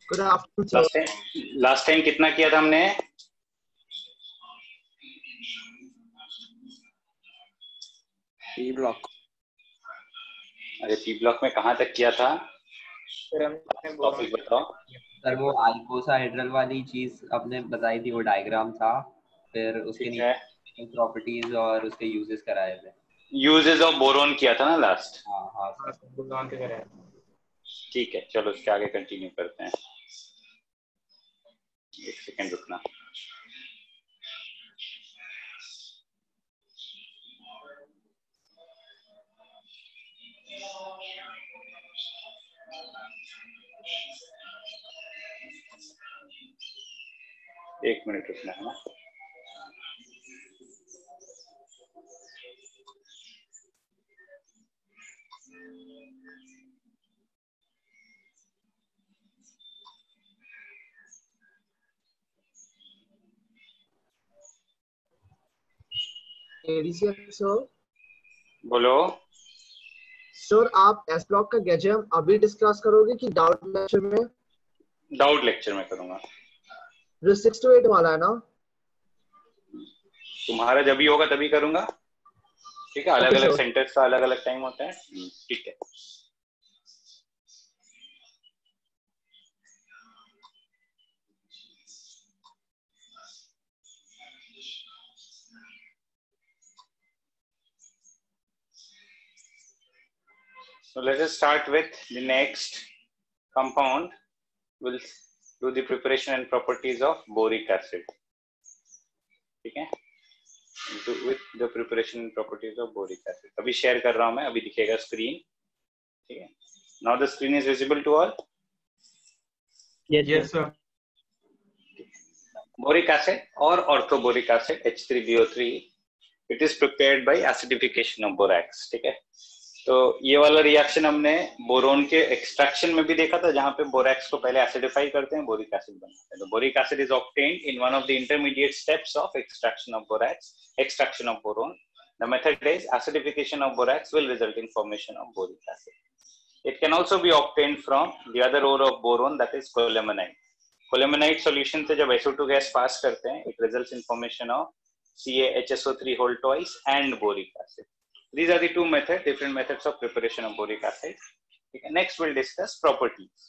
Good afternoon sir. Last time कितना किया था हमने? P block. अरे पी ब्लॉक में कहाँ तक किया था? टॉपिक बताओ सर वो आइकोसाहेड्रल वाली चीज आपने बताई थी, वो डायग्राम था, फिर उसके नीचे प्रॉपर्टीज और उसके यूजेस कराए थे। यूजेस ऑफ बोरोन किया था ना लास्ट? हाँ हाँ बोरोन के कराए। ठीक है, चलो उसके आगे कंटिन्यू करते हैं। एक सेकंड रुकना। एक मिनट रुकना है ना। सर बोलो। सर आप एस ब्लॉक का गैजेम अभी डिस्कस करोगे कि डाउट लेक्चर में? डाउट लेक्चर में करूंगा। जो 6 to 8 वाला है ना? तुम्हारा जब भी होगा तभी करूंगा। ठीक है, अलग अलग सेंटर्स का अलग अलग टाइम होता है। ठीक है। So let us start with the next compound. We'll do the preparation and properties of boric acid. ठीक है, with the preparation and properties of boric acid. अभी शेयर कर रहा हूं मैं, अभी दिखेगा स्क्रीन। ठीक है, now the screen is visible to all. Yes sir. Boric acid or orthoboric acid H3BO3, it is prepared by acidification of borax. ठीक है, तो ये वाला रिएक्शन हमने बोरोन के एक्सट्रैक्शन में भी देखा था, जहां पे बोरैक्स को पहले एसिडिफाई करते हैं, बोरिक एसिड बनता है। तो boric acid is obtained in one of the intermediate steps of extraction of borax, extraction of boron. The method is acidification of borax will result in formation of boric acid. It can also be obtained from the other ore of boron, that is colemanite. Colemanite solution से जब SO2 gas pass करते हैं, it results in formation of CaHSO3 whole twice and boric acid. These are the two methods, different methods of preparation of boric acid. Okay. Next, we'll discuss properties.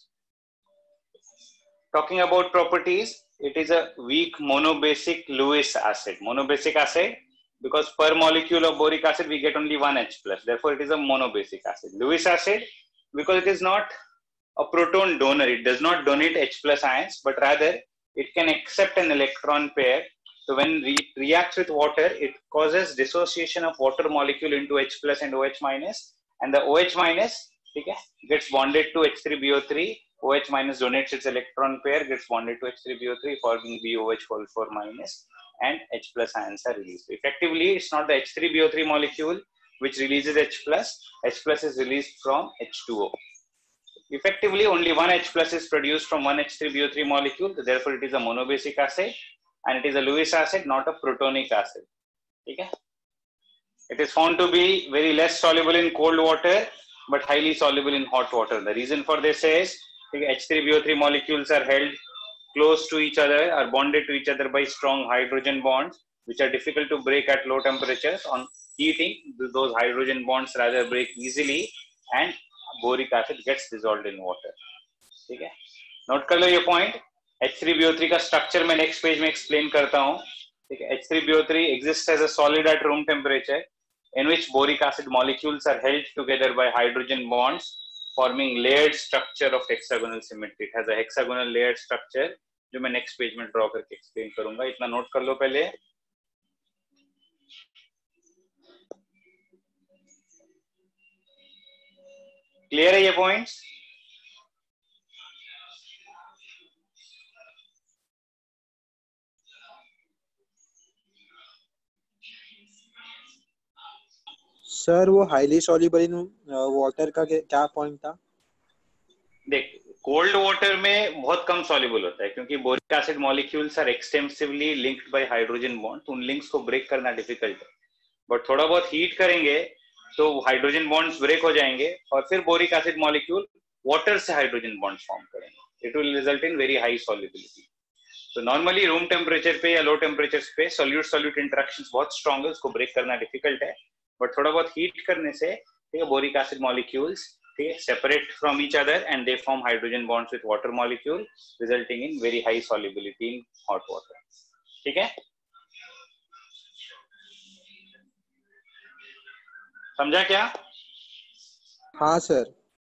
Talking about properties, it is a weak monobasic Lewis acid. Monobasic acid because per molecule of boric acid we get only one H plus. Therefore, it is a monobasic acid. Lewis acid because it is not a proton donor. It does not donate H plus ions, but rather it can accept an electron pair. So when it reacts with water, it causes dissociation of water molecule into H plus and OH minus, and the OH minus gets bonded to H3BO3. OH minus donates its electron pair, gets bonded to H3BO3, forming BOH whole 4 minus, and H plus ions are released. Effectively, it's not the H3BO3 molecule which releases H plus. H plus is released from H2O. Effectively, only one H plus is produced from one H3BO3 molecule. Therefore, it is a monobasic acid. And it is a Lewis acid, not a protonic acid. Okay? It is found to be very less soluble in cold water, but highly soluble in hot water. The reason for this is H3BO3 molecules are held close to each other, are bonded to each other by strong hydrogen bonds, which are difficult to break at low temperatures. On heating, those hydrogen bonds rather break easily, and boric acid gets dissolved in water. Okay? Note कर लो ये point. H3BO3 का structure मैं next page में explain करता हूँ। ठीक है, H3BO3 exists as a solid at room temperature, in which boric acid molecules are held together by hydrogen bonds, forming layered structure of hexagonal symmetry. It has a hexagonal layered structure, जो मैं next page में draw करके explain करूंगा। इतना note कर लो पहले। Clear है ये पॉइंट्स? सर वो हाईली सॉल्युबल इन वाटर का क्या पॉइंट था? देख, कोल्ड वाटर में बहुत कम सॉल्युबल होता है, क्योंकि boric acid molecules are extensively linked by hydrogen bond, तो उन लिंक्स को ब्रेक करना डिफिकल्ट है। बट थोड़ा बहुत हीट करेंगे तो हाइड्रोजन बॉन्ड्स ब्रेक हो जाएंगे, और फिर बोरिक एसिड मॉलिक्यूल वाटर से हाइड्रोजन बॉन्ड्स फॉर्म करेंगे। it will result in very high solubility. So normally room temperature पे या low temperatures पे solute solute interactions बहुत strong है, उसको break करना difficult है, but थोड़ा बहुत heat करने से ठीक है boric acid molecules ठीक है separate from each other and they form hydrogen bonds with water molecule resulting in very high solubility in hot water. ठीक है, समझा क्या? हाँ सर.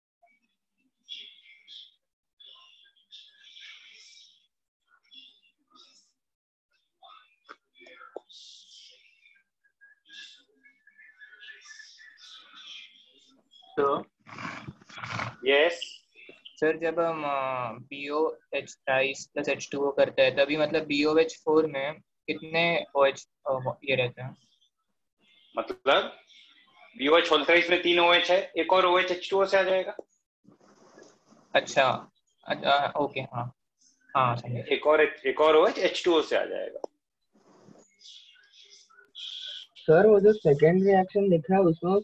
तो Yes. सर जब हम BOH थ्राइस प्लस H2O करते हैं तभी मतलब BOH4 में कितने OH ये रहते हैं? मतलब BOH होल थ्राइस में 3 OH है, एक और OH H2O से आ जाएगा. अच्छा ओके हाँ हाँ समझे. एक और OH H2O से आ जाएगा. सर वो जो सेकंड रिएक्शन लिखा है उसमें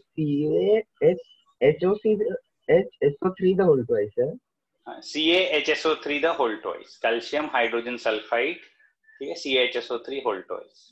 CaHSO3 the whole twice है. CaHSO3 the whole twice, calcium hydrogen sulphide ठीक है, CaHSO3 whole twice.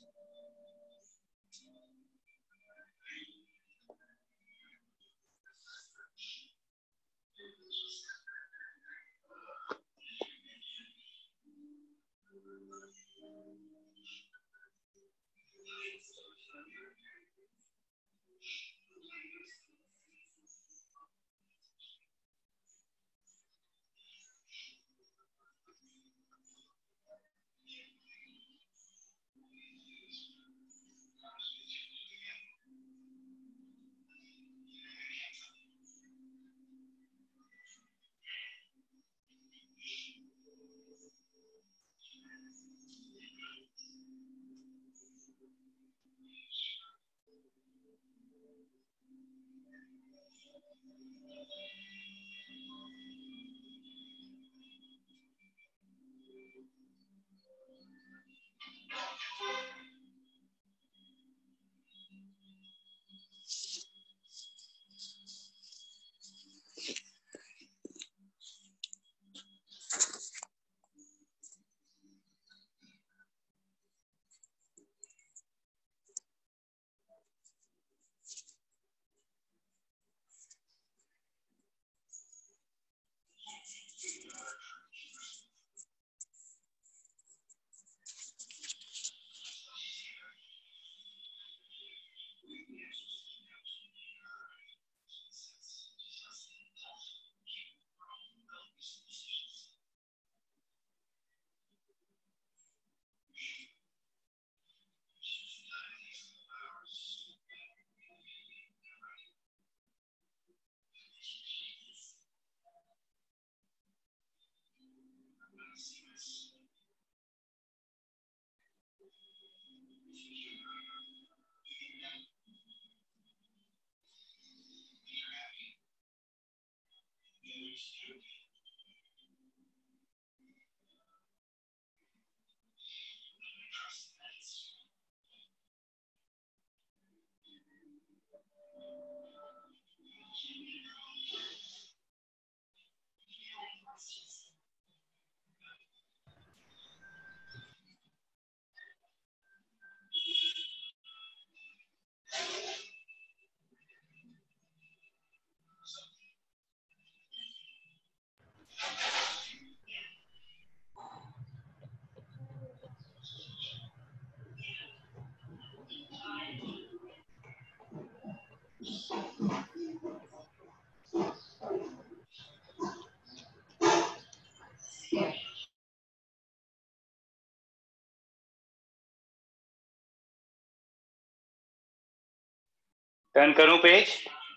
टर्न करूं page?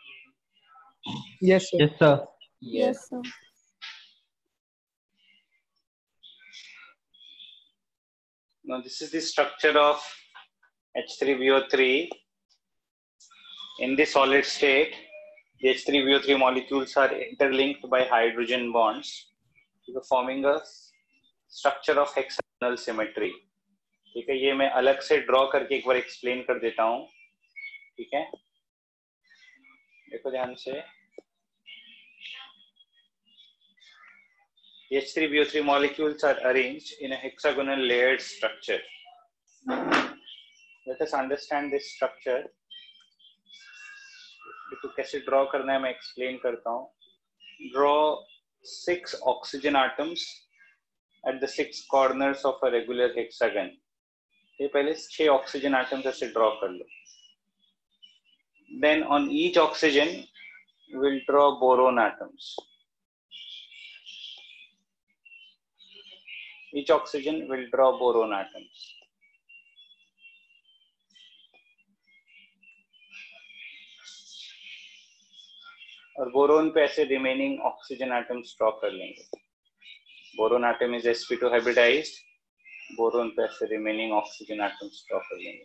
Yes, sir. Yes, sir. Yes, sir. Now this is the structure of H3BO3. In the solid state, the H3BO3 molecules are interlinked by hydrogen bonds, forming a structure of hexagonal symmetry. ठीक है, ये मैं अलग से draw करके एक बार explain कर देता हूँ. ठीक है, देखो ध्यान से. H3BO3 molecules are arranged in a hexagonal layered structure. Let us understand this structure. इसको कैसे draw करना है मैं explain करता हूँ. Draw 6 oxygen atoms at the 6 corners of a regular hexagon. ये पहले 6 oxygen atoms ऐसे draw कर लो. Then on each oxygen we'll draw boron atoms. Each oxygen will draw boron atoms. और बोरोन पे ऐसे रिमेनिंग ऑक्सीजन एटम्स ड्रॉ कर लेंगे. Boron atom is sp2 hybridised. Boron पे ऐसे रिमेनिंग ऑक्सीजन एटम्स ड्रॉ कर लेंगे.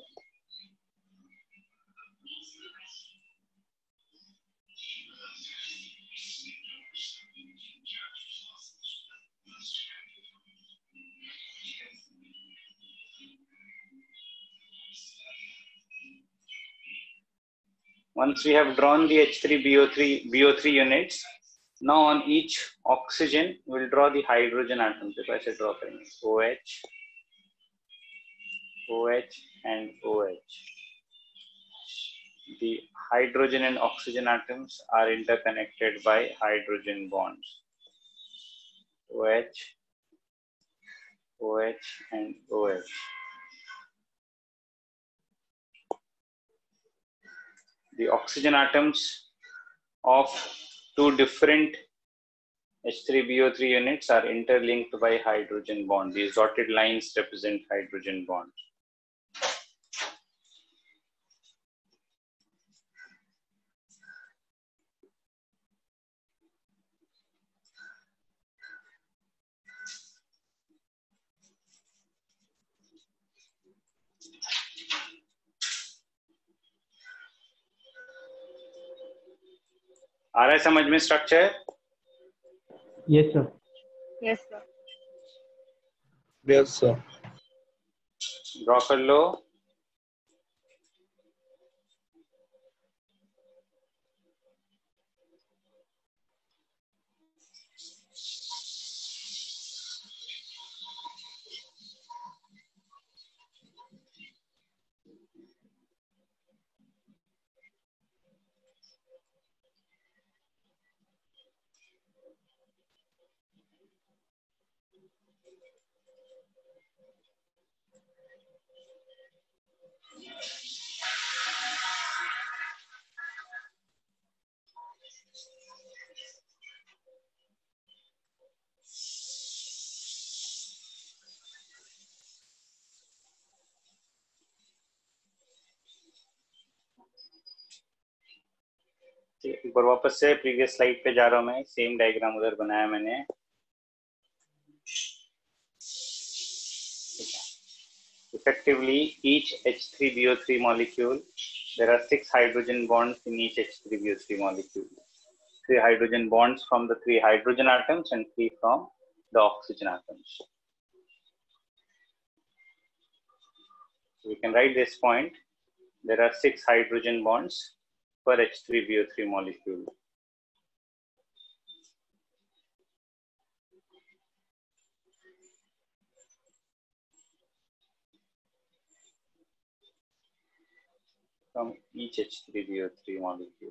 Once we have drawn the H3BO3 units, now on each oxygen we'll draw the hydrogen atoms. So ऐसे draw करेंगे OH, OH and OH. The hydrogen and oxygen atoms are interconnected by hydrogen bonds. OH, OH and OH. The oxygen atoms of 2 different H3BO3 units are interlinked by hydrogen bond. These dotted lines represent hydrogen bonds. आ रहा है समझ में structure? Yes sir. Yes sir. Yes sir. Draw कर लो. एक बार वापस से previous slide पे जा रहा हूं मैं. सेम डायग्राम उधर बनाया मैंने. Effectively, each H3BO3 molecule, there are 6 hydrogen bonds in each H3BO3 molecule. 3 hydrogen bonds from the 3 hydrogen atoms and 3 from the oxygen atoms. So we can write this point. There are 6 hydrogen bonds per H3BO3 molecule. From each H3BO3 molecule.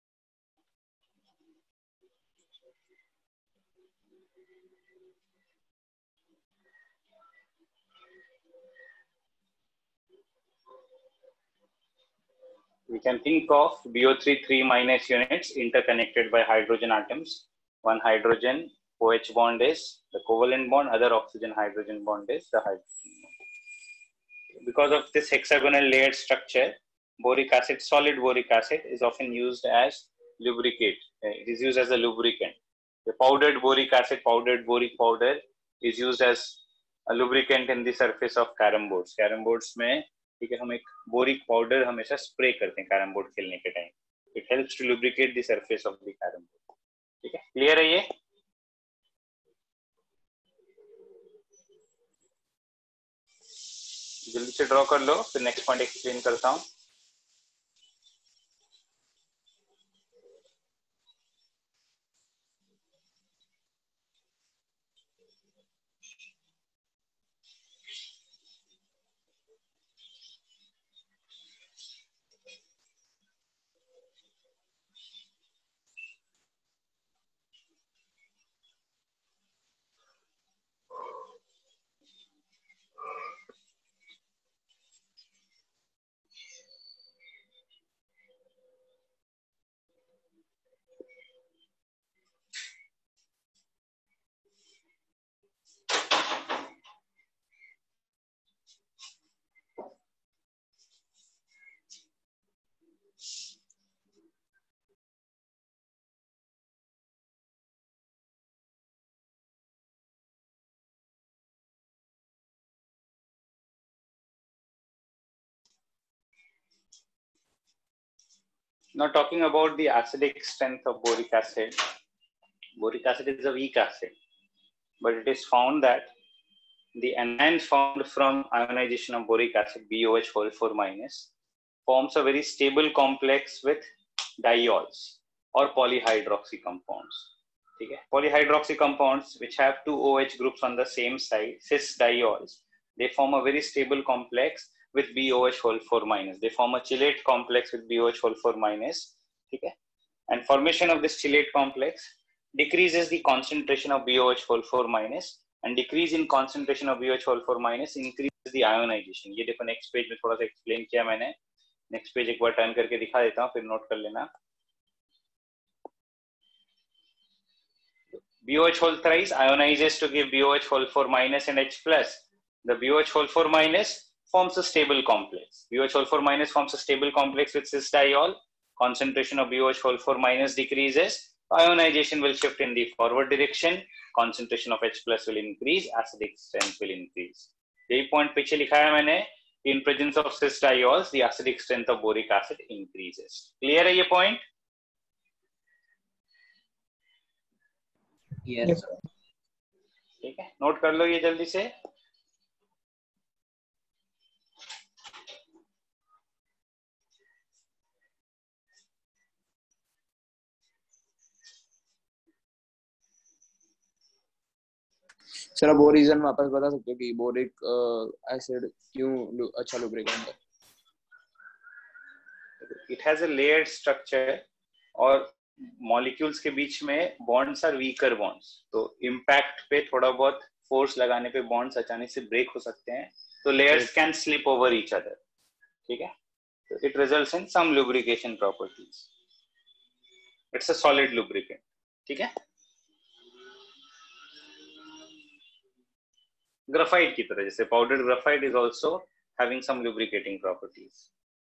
We can think of BO3 3 minus units interconnected by hydrogen atoms. One hydrogen OH bond is the covalent bond, other oxygen hydrogen bond is the hydrogen bond. Because of this hexagonal layered structure, boric acid, solid boric acid is often used as lubricant. It is used as a lubricant. The powdered boric acid, powdered boric powder is used as a lubricant in the surface of carom boards. Carom boards में ठीक है हम एक boric powder हमेशा spray करते हैं carrom board खेलने के time. It helps to lubricate the surface of the carrom board. ठीक है, क्लियर है ये? जल्दी से ड्रॉ कर लो, फिर नेक्स्ट पॉइंट एक्सप्लेन करता हूं. Now talking about the acidic strength of boric acid. Boric acid is a weak acid, but it is found that the anion formed from ionization of boric acid, BOH whole 4 minus, forms a very stable complex with diols or polyhydroxy compounds. Okay? Polyhydroxy compounds which have two OH groups on the same side, cis diols, they form a very stable complex with BOH whole 4 minus. They form a chelate complex with BOH whole 4 minus. Okay? And formation of this chelate complex decreases the concentration of BOH whole 4 minus, and decrease in concentration of BOH whole 4 minus increases the ionization. ये देखो next page में थोड़ा सा explain किया मैंने. Next page एक बार turn करके दिखा देता हूँ, फिर note कर लेना. BOH whole thrice ionizes to give BOH whole 4 minus and H plus. The BOH whole 4 minus forms a stable complex. BOH whole 4 minus forms a stable complex with cis diol. Concentration of BOH whole 4 minus decreases. Ionization will shift in the forward direction. Concentration of H plus will increase. Acidic strength will increase. यही point पीछे लिखा है मैंने. In presence of cis diols, the acidic strength of boric acid increases. Clear है ये point? Yes. ठीक है, note कर लो ये जल्दी से. सर आप वो रीजन वापस बता सकते हो कि बोरिक एसिड क्यों अच्छा लुब्रिकेंट है? It has a layered structure और मॉलिक्यूल्स के बीच में बॉन्ड्स आर वीकर बॉन्ड्स, तो इम्पैक्ट पे थोड़ा बहुत फोर्स लगाने पे बॉन्ड्स अचानक से ब्रेक हो सकते हैं, तो layers can slip over each other. ठीक है, तो it results in some lubrication properties. It's a solid lubricant. ठीक है, ग्राफाइट की तरह, जैसे powdered graphite is also having some lubricating properties.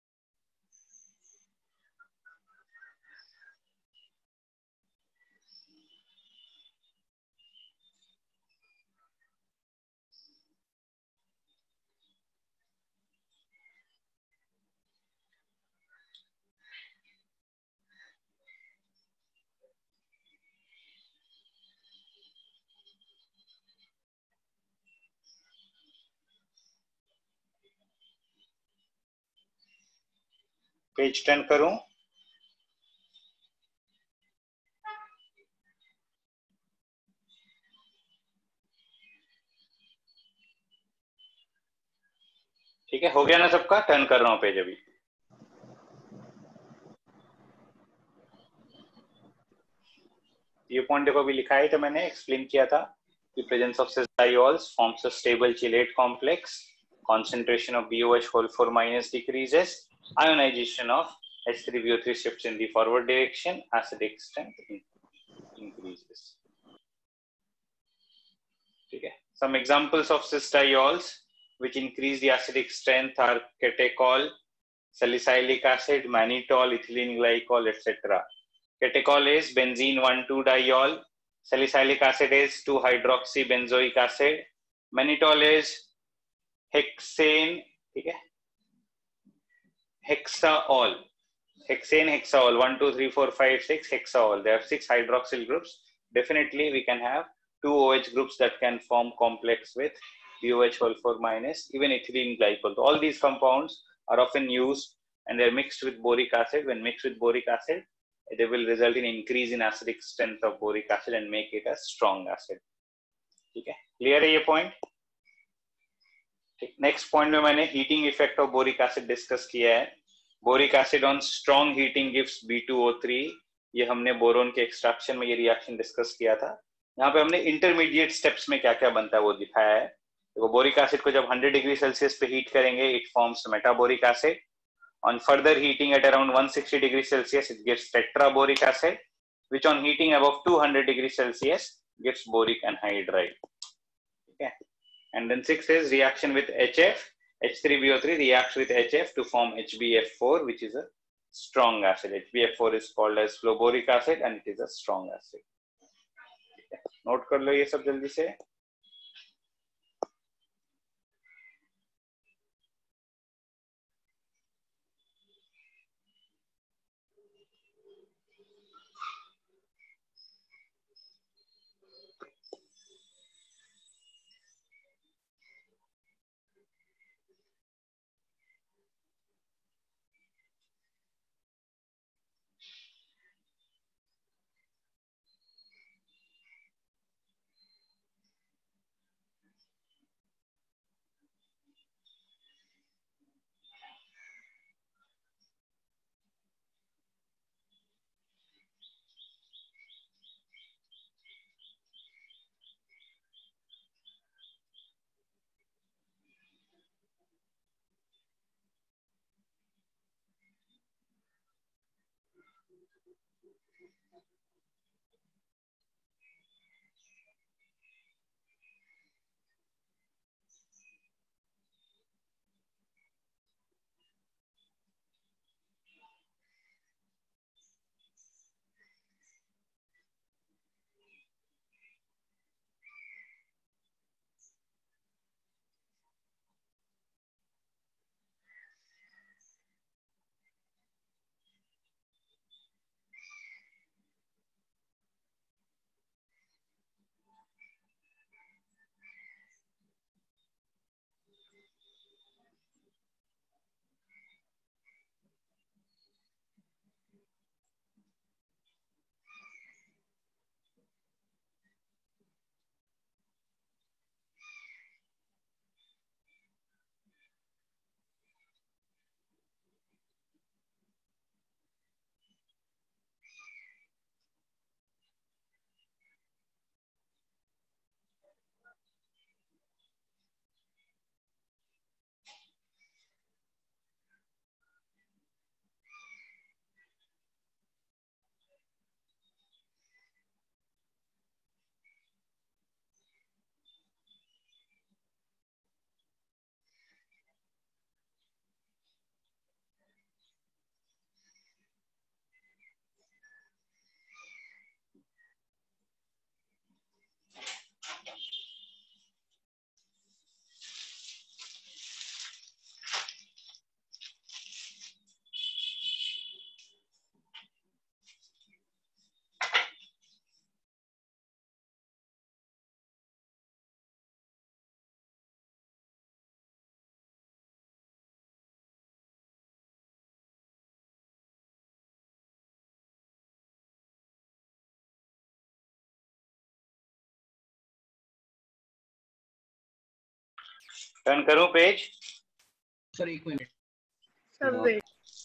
Page 10 करूं. ठीक है, हो गया ना सबका? टर्न कर रहा हूं पेज अभी. ये पॉइंट देखो अभी लिखा है, तो मैंने एक्सप्लेन किया था कि presence of cis diols forms a stable chelate complex. Concentration of BOH whole 4 minus decreases. Ionization of H3BO3 shifts in the forward direction. Acidic strength increases. ठीक है, some examples of cis diols which increase the acidic strength are catechol, salicylic acid, mannitol, ethylene glycol, etc. Catechol is benzene 1,2-diol. Salicylic acid is 2-hydroxybenzoic acid. Mannitol is hexane, ठीक है, hexaol. Hexane, hexaol, 1, 2, 3, 4, 5, 6, hexaol. There are 6 hydroxyl groups. Definitely we can have 2 OH groups that can form complex with BOH whole 4 minus, even ethylene glycol. So all these compounds are often used and they're mixed with boric acid. When mixed with boric acid, they will result in increase in acidic strength of boric acid and make it a strong acid. ठीक है, clear है ये point? Next point में मैंने heating effect of boric acid discuss किया है. Boric acid on strong heating gives B2O3. ये हमने बोरोन के एक्सट्रैक्शन में ये रिएक्शन डिस्कस किया था. यहाँ पे हमने इंटरमीडिएट स्टेप्स में क्या क्या बनता है वो दिखाया है. तो बोरिक एसिड को जब 100 डिग्री सेल्सियस पे हीट करेंगे, it forms metaboric acid. On further heating at around 160 degrees Celsius, it gives tetraboric acid, which on heating above 200 degrees Celsius gives boric anhydride. Okay. And then 6 is reaction with HF. H3BO3 reacts with HF to form HbF4, which is a strong acid. HbF4 is called as fluoboric acid and it is a strong acid. Okay. Note कर लो ये सब जल्दी से. Turn करूं page? Sir एक minute sir wait.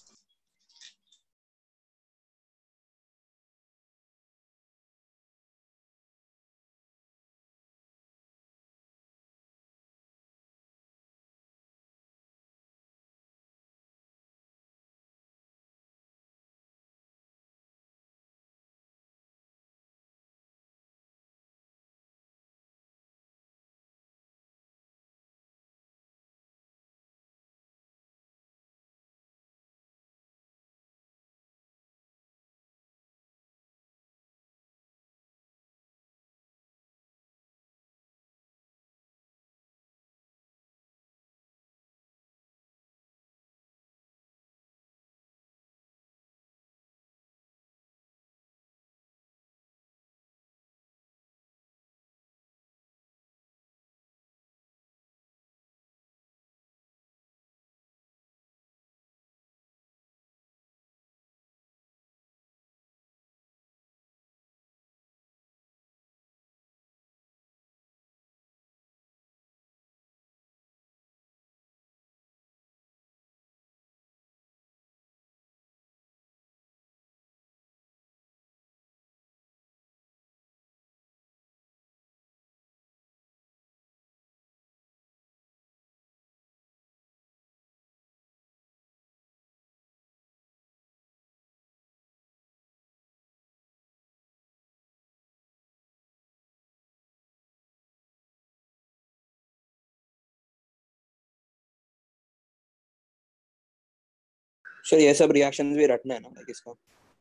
Sir ये सब रिएक्शंस भी रटना है ना लाइक इसका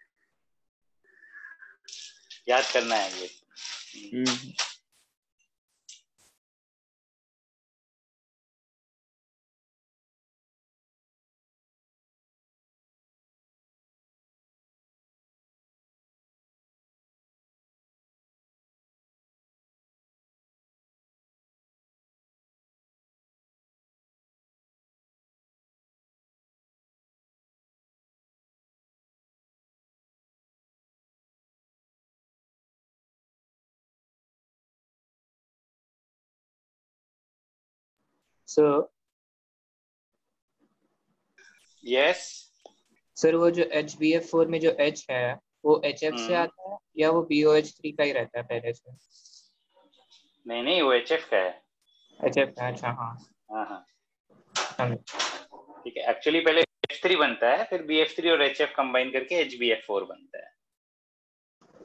याद करना है ये। सर यस सर वो जो HbF4 में जो H है वो HF से आता है या वो BOH3 का ही रहता है पहले से? नहीं नहीं, वो HF का है। HF का, अच्छा हाँ हाँ ठीक है। एक्चुअली पहले H3 बनता है, फिर BF3 और HF कंबाइन करके HbF4 बनता है।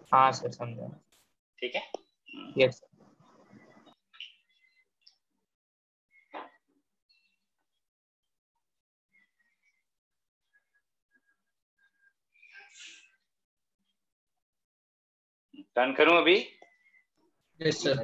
हाँ सर समझा। ठीक है। यस। डन करूं अभी? Yes, sir.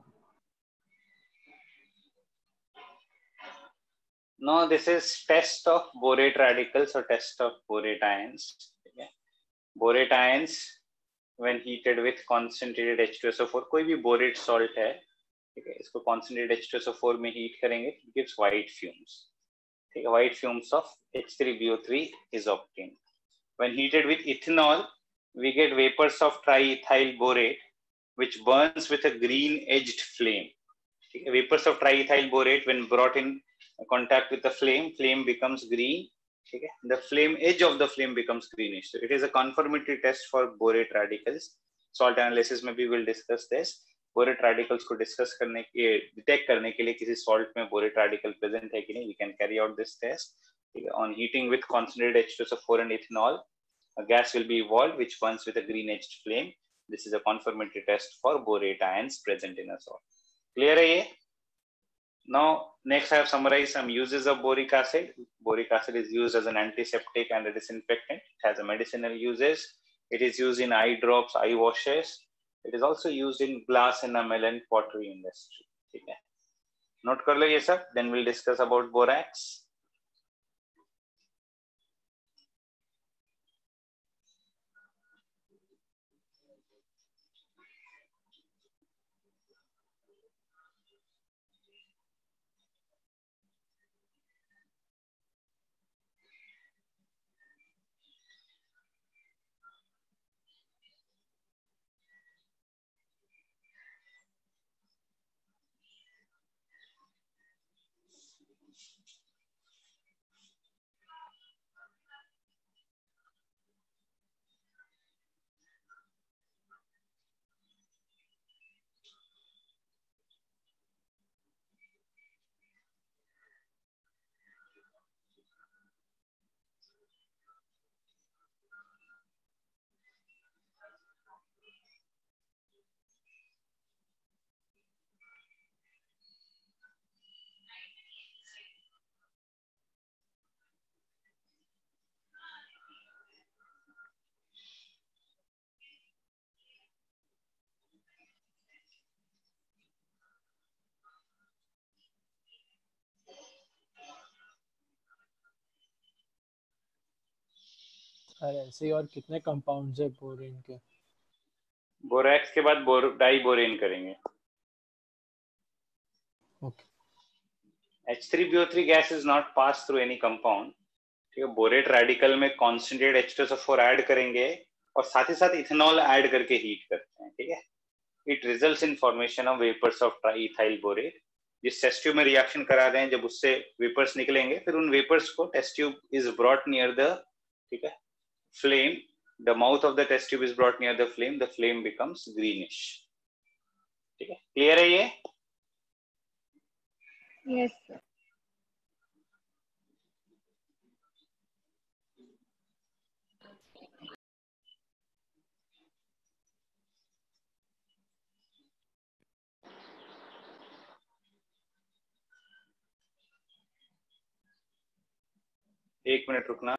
Now this is test of borate radicals or test of borate ions. Okay. Borate ions when heated with concentrated H2SO4, कोई भी borate salt है, ठीक है, इसको concentrated H2SO4 में heat करेंगे, it gives white fumes. ठीक है, white fumes of H3BO3 is obtained. When heated with ethanol, we get vapors of triethyl borate, which burns with a green edged flame. Okay. Vapors of triethyl borate, when brought in contact with the flame, flame becomes green. Okay. The flame edge of the flame becomes greenish. So it is a conformity test for borate radicals. Salt analysis में भी will discuss this. Borate radicals को discuss करने के detect करने के लिए किसी salt में borate radical present है कि नहीं, we can carry out this test. Okay. On heating with concentrated H2SO4 and ethanol, a gas will be evolved which burns with a green edged flame. This is a conformity test for borate ions present in a salt. Clear है ये? Now, next I have summarized some uses of boric acid. Boric acid is used as an antiseptic and a disinfectant. It has a medicinal uses. It is used in eye drops, eye washes. It is also used in glass enamel and pottery industry. Okay. Note कर लो ये सब. Then we'll discuss about borax. Sir ऐसे और कितने compounds है borane के? Borax के बाद डाई बोरेन करेंगे. Okay. H3BO3 gas is not passed through any compound. ठीक है, बोरेट रेडिकल में कॉन्सेंट्रेटेड H2SO4 ऐड करेंगे और साथ ही साथ इथेनॉल ऐड करके हीट करते हैं. ठीक है, it results in formation of vapours of triethyl borate. जिस टेस्ट ट्यूब में रिएक्शन करा रहे हैं, जब उससे वेपर्स निकलेंगे, फिर उन वेपर्स को test tube is brought near the, ठीक है, flame. The mouth of the test tube is brought near the flame. The flame becomes greenish. ठीक है, क्लियर है ये? Yes, sir. एक मिनट रुकना.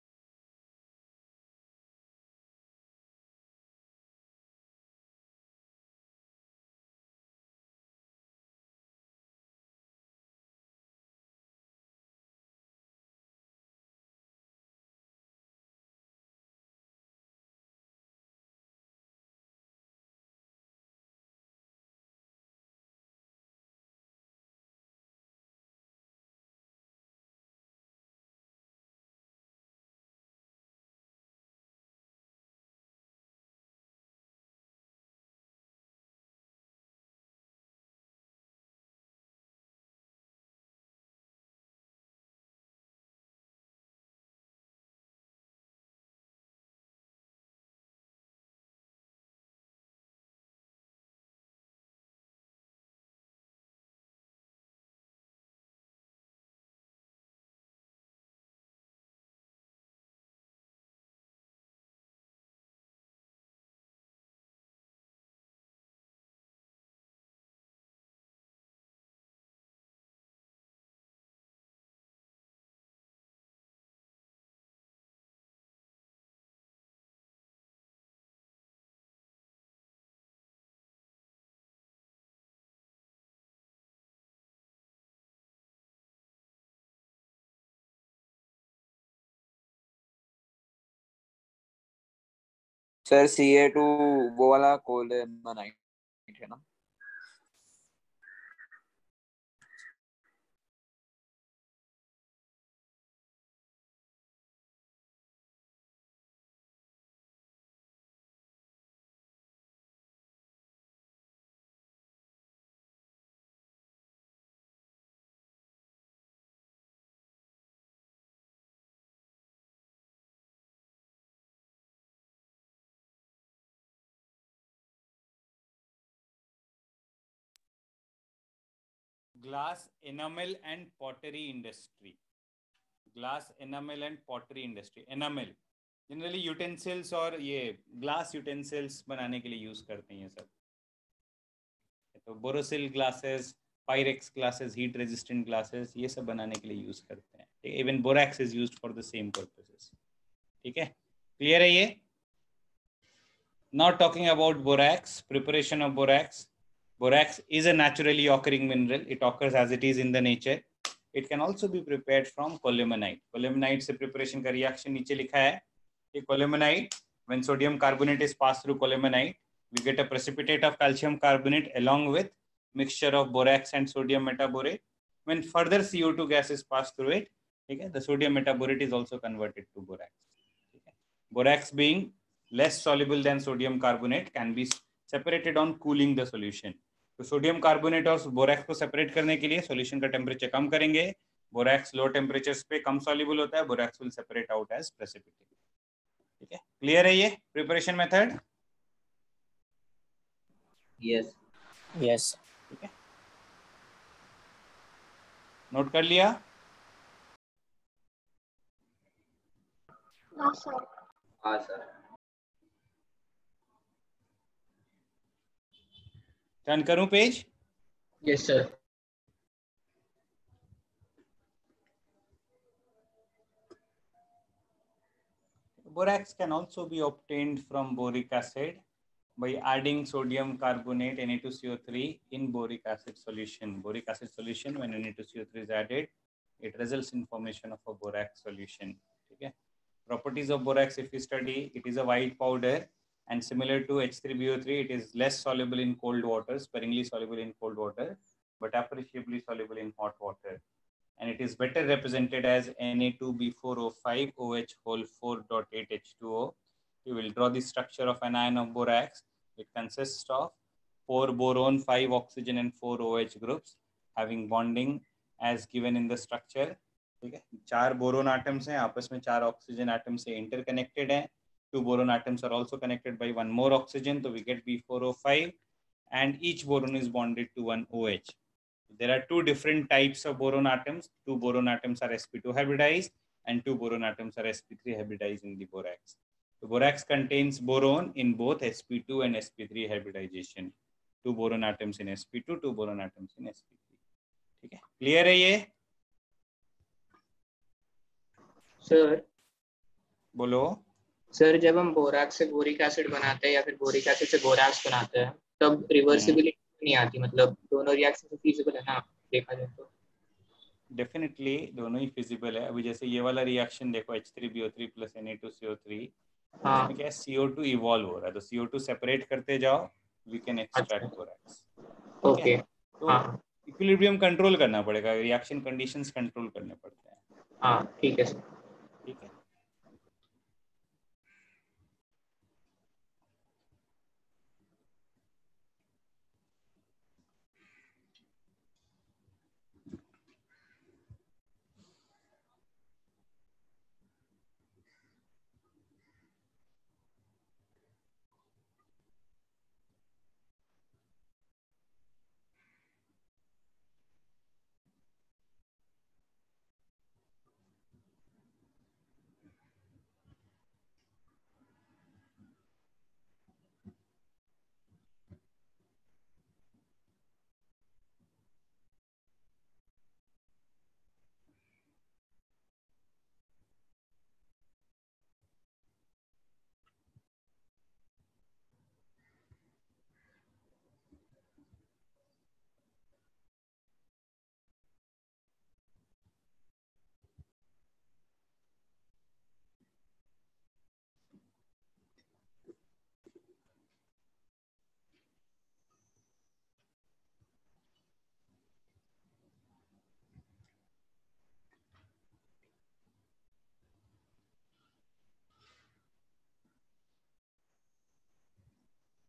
सर Ca2 वो वाला कोलेमनाइट है ना? Glass, enamel and pottery industry. Glass, enamel and pottery industry. Enamel generally utensils और ये ग्लास यूटेंसिल्स बनाने के लिए यूज करते हैं ये सब. तो Borosil glasses, Pyrex glasses, heat resistant glasses, ये सब बनाने के लिए यूज करते हैं. Even borax is used for the same purposes. ठीक है, क्लियर है ये? Now talking about borax, preparation of borax. Borax is a naturally occurring mineral. It occurs as it is in the nature. It can also be prepared from colemanite. Colemanite से preparation का reaction नीचे लिखा है कि colemanite, when sodium carbonate is passed through colemanite, we get a precipitate of calcium carbonate along with mixture of borax and sodium metaborate. When further CO2 gas is passed through it, okay, the sodium metaborate is also converted to borax. Okay. Borax being less soluble than sodium carbonate can be separated on cooling the solution. तो sodium carbonate और borax को separate करने के लिए solution का temperature कम करेंगे. Borax लो temperatures पे कम soluble होता है. Borax will separate out as precipitate. ठीक है, क्लियर है ये प्रिपरेशन मेथड? Yes yes. ठीक है, नोट कर लिया? हाँ सर. हाँ सर. टर्न करूं page? Yes sir. Borax can also be obtained from boric acid by adding sodium carbonate Na2CO3 in boric acid solution. Boric acid solution, when Na2CO3 is added, it results in formation of a borax solution. Okay. Properties of borax, if we study, it is a white powder, and similar to H3BO3, it is less soluble in cold water, sparingly soluble in cold water, but appreciably soluble in hot water. And it is better represented as Na2B4O5 OH whole 4.8 H2O. You will draw the structure of an ion of borax. It consists of 4 boron, 5 oxygen and 4 OH groups having bonding as given in the structure. ठीक है, 4 boron atoms हैं, आपस में 4 oxygen atom से interconnected हैं. 2 boron atoms are also connected by 1 more oxygen, so we get B4O5, and each boron is bonded to 1 OH. There are 2 different types of boron atoms. 2 boron atoms are sp2 hybridized and 2 boron atoms are sp3 hybridized in the borax. The borax contains boron in both sp2 and sp3 hybridization. 2 boron atoms in sp2, 2 boron atoms in sp3. ठीक है, clear है ये? Sir बोलो. Sir जब हम borax से boric acid बनाते हैं या फिर बोरिक एसिड से बोराक्स बनाते हैं तब रिवर्सिबिलिटी नहीं आती, मतलब दोनों रिएक्शन फिजिबल है ना देखा जाए तो? डेफिनेटली दोनों ही फिजिबल है. अभी जैसे ये वाला रिएक्शन देखो, H3BO3 प्लस Na2CO3, इसमें क्या है, CO2 इवॉल्व हो रहा है, तो CO2 सेपरेट करते जाओ, we can extract borax. Okay, तो इक्विलिब्रियम कंट्रोल करना पड़ेगा, रिएक्शन कंडीशंस कंट्रोल करने पड़ते हैं. हाँ ठीक है सर. ठीक है.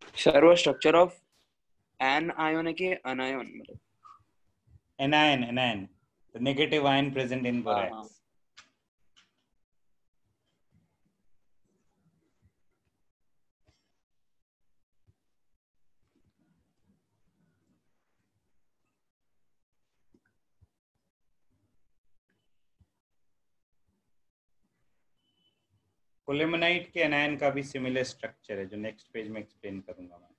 सर वो स्ट्रक्चर ऑफ एन आयन है कि अनायन मतलब anion, the negative ion present in borax. हाँ. कोलेमेनाइट के एनायन का भी सिमिलर स्ट्रक्चर है जो नेक्स्ट पेज में एक्सप्लेन करूंगा मैं.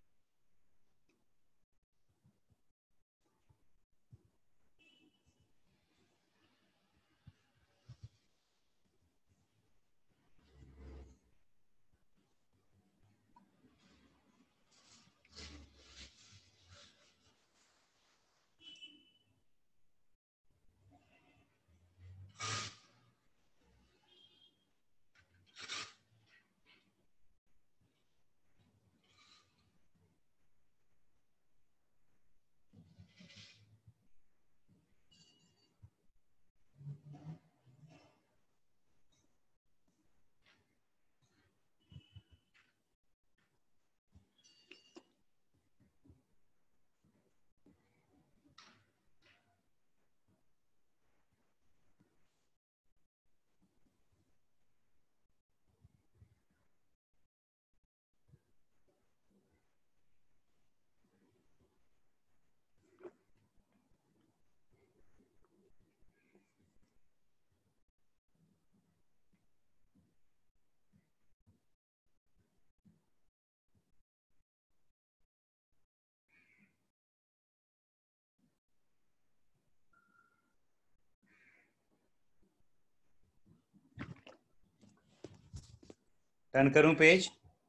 टर्न करूं page?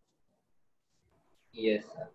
Yes sir.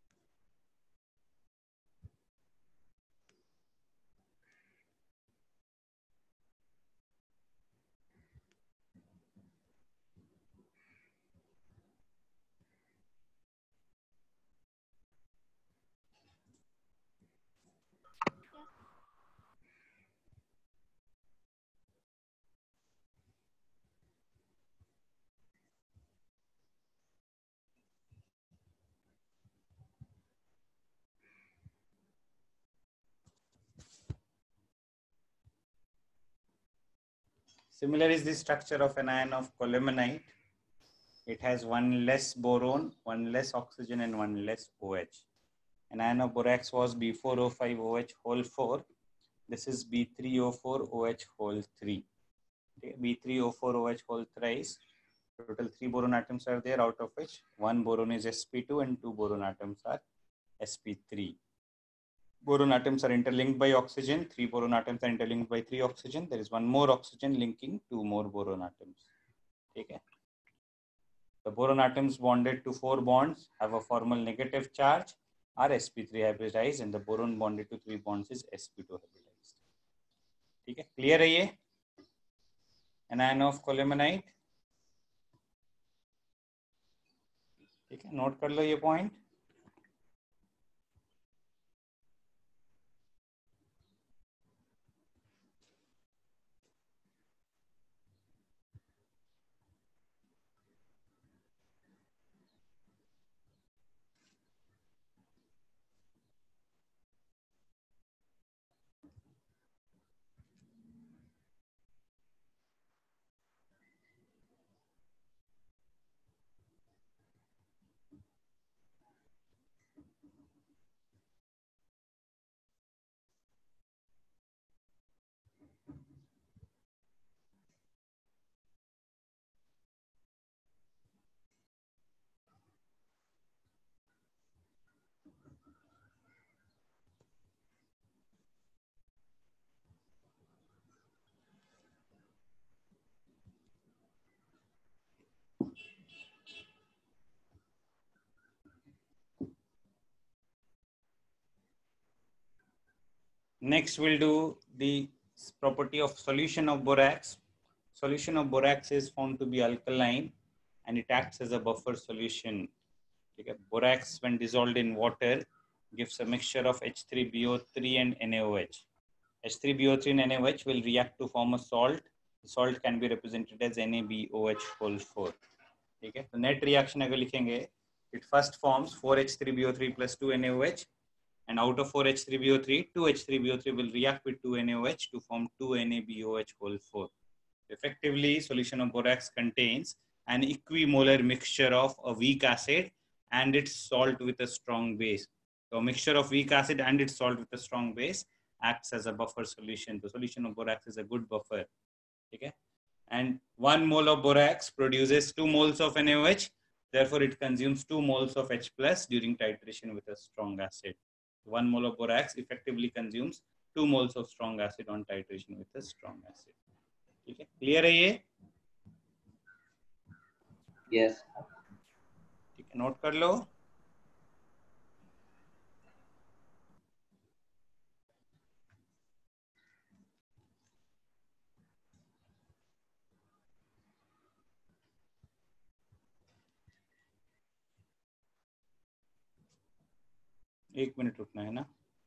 Similar is the structure of an ion of colemanite. It has one less boron, one less oxygen, and one less OH. An ion of borax was B4O5OH whole 4. This is B3O4OH whole 3. Okay. B3O4OH whole thrice. Total 3 boron atoms are there, out of which 1 boron is sp2 and 2 boron atoms are sp3. Boron atoms are interlinked by oxygen. 3 boron atoms are interlinked by 3 oxygen. There is one more oxygen linking 2 more boron atoms. Okay. The boron atoms bonded to 4 bonds have a formal negative charge, are sp3 hybridized, and the boron bonded to 3 bonds is sp2 hybridized. Okay. Clear है ये? An ion of colemanite. ठीक है, note कर लो ये point. Next, we'll do the property of solution of borax. Solution of borax is found to be alkaline and it acts as a buffer solution. Okay. Borax, when dissolved in water, gives a mixture of H3BO3 and NaOH. H3BO3 and NaOH will react to form a salt. The salt can be represented as NaBOH whole 4. ठीक है, तो net reaction अगर लिखेंगे it first forms 4H3BO3 plus 2 NaOH, and out of 4H3BO3, 2H3BO3 will react with 2 NaOH to form 2 NaBOH whole 4. Effectively, solution of borax contains an equimolar mixture of a weak acid and its salt with a strong base. So a mixture of weak acid and its salt with a strong base acts as a buffer solution. The solution of borax is a good buffer. Okay? And 1 mole of borax produces 2 moles of NaOH. Therefore, it consumes 2 moles of H plus during titration with a strong acid. 1 mole of borax effectively consumes 2 moles of strong acid on titration with a strong acid. ठीक है, clear है ये? Yes. ठीक है, note कर लो. एक मिनट रुकना है ना.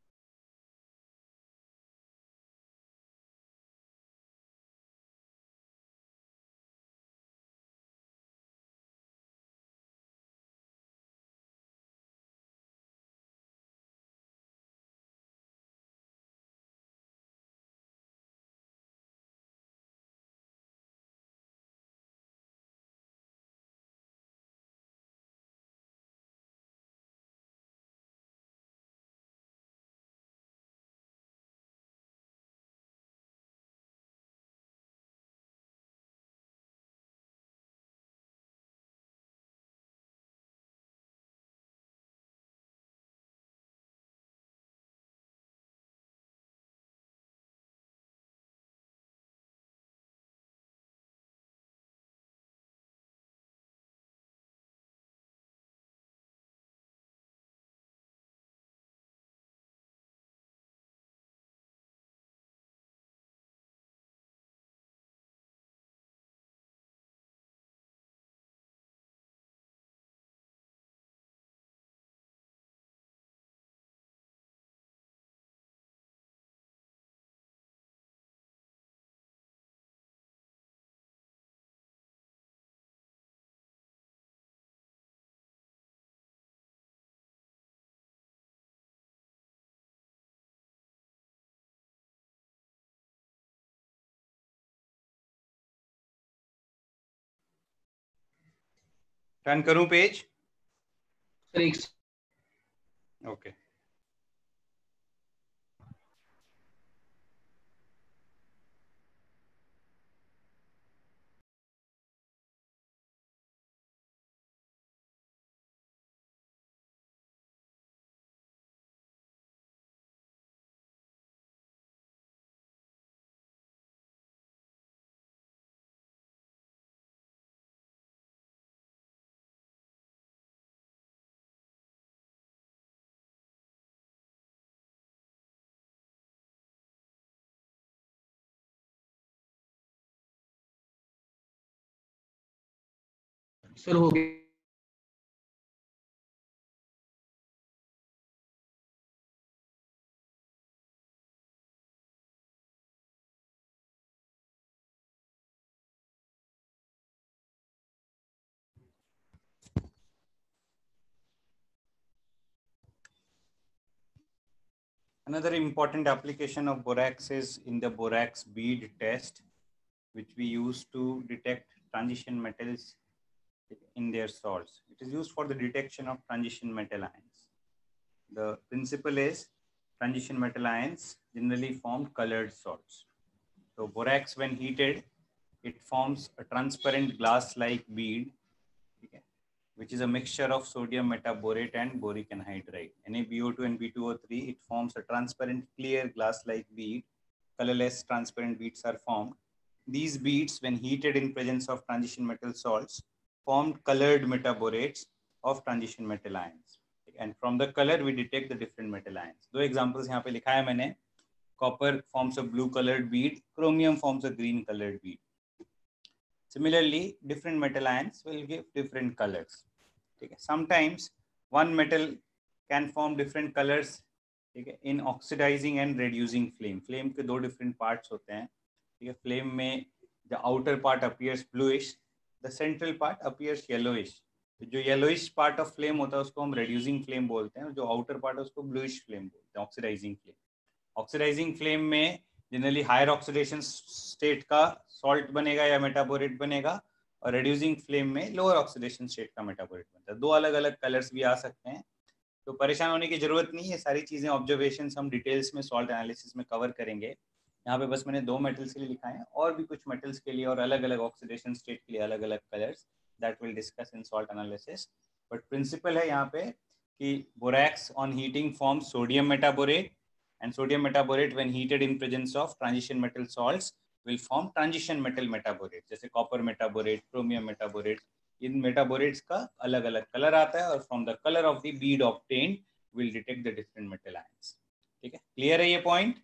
टर्न करूं पेज? ओके. सर हो गया. Another important application of borax is in the borax bead test, which we use to detect transition metals in their salts. It is used for the detection of transition metal ions. The principle is transition metal ions generally form colored salts. So borax, when heated, it forms a transparent glass-like bead, okay, which is a mixture of sodium metaborate and boric anhydride. NaBO2 and B2O3, it forms a transparent clear glass-like bead. Colorless transparent beads are formed. These beads, when heated in presence of transition metal salts, formed colored metaborates of transition metal ions. And from the color, we detect the different metal ions. दो examples यहाँ पे लिखा है मैंने. Copper forms a blue colored bead. Chromium forms a green colored bead. Similarly, different metal ions will give different colors. Okay. Sometimes one metal can form different colors, okay, in oxidizing and reducing flame. Flame के दो different parts होते हैं. Okay. Flame में the outer part appears bluish, the central part appears yellowish. जो yellowish part of flame होता है उसको हम रेड्यूसिंग फ्लेम बोलते हैं, जो आउटर पार्ट है उसको ब्लूइश फ्लेम बोलते हैं, ऑक्सीडाइजिंग फ्लेम। ऑक्सीडाइजिंग फ्लेम में जनरली हायर ऑक्सीडेशन स्टेट का सॉल्ट बनेगा या मेटाबोरेट बनेगा, और रेड्यूसिंग फ्लेम में लोअर ऑक्सीडेशन स्टेट का मेटाबोरेट बनता है। दो अलग अलग कलर्स भी आ सकते हैं, तो परेशान होने की जरूरत नहीं है। सारी चीजें ऑब्जर्वेशंस हम डिटेल्स में सॉल्ट एनालिसिस में कवर करेंगे। यहाँ पे बस मैंने 2 मेटल्स के लिए लिखा है, और भी कुछ मेटल्स के लिए और अलग अलग ऑक्सीडेशन स्टेट के लिए अलग अलग colours, that will discuss in salt analysis. But principle है यहाँ पे कि borax on heating forms sodium metaborate, and sodium metaborate when heated in presence of transition metal salts will form transition metal metaborate, जैसे copper metaborate, chromium metaborate। इन metaborates का अलग अलग colour आता है, और from the colour of the bead obtained will detect the different metal ions. ठीक है, क्लियर है ये पॉइंट?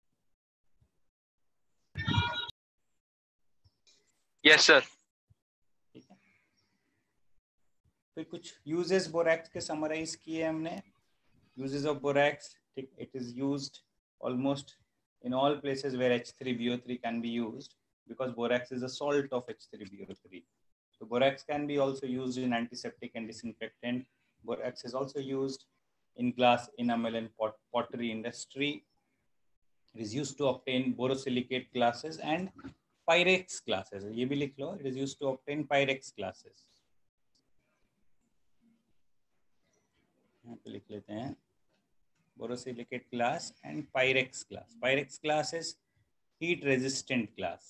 Yes sir. ठीक है, फिर कुछ यूजेस बोरैक्स के समराइज किए हमने। Uses of borax, it is used almost in all places where H3BO3 can be used, because borax is a salt of H3BO3. So borax can be also used in antiseptic and disinfectant. Borax is also used in glass enamel and pottery industry. It is used to obtain borosilicate glasses and Pyrex glasses. ये भी लिख लो, it is used to obtain Pyrex glasses. यहाँ पे लिख लेते हैं borosilicate glass and Pyrex glass. Pyrex glass is heat resistant glass.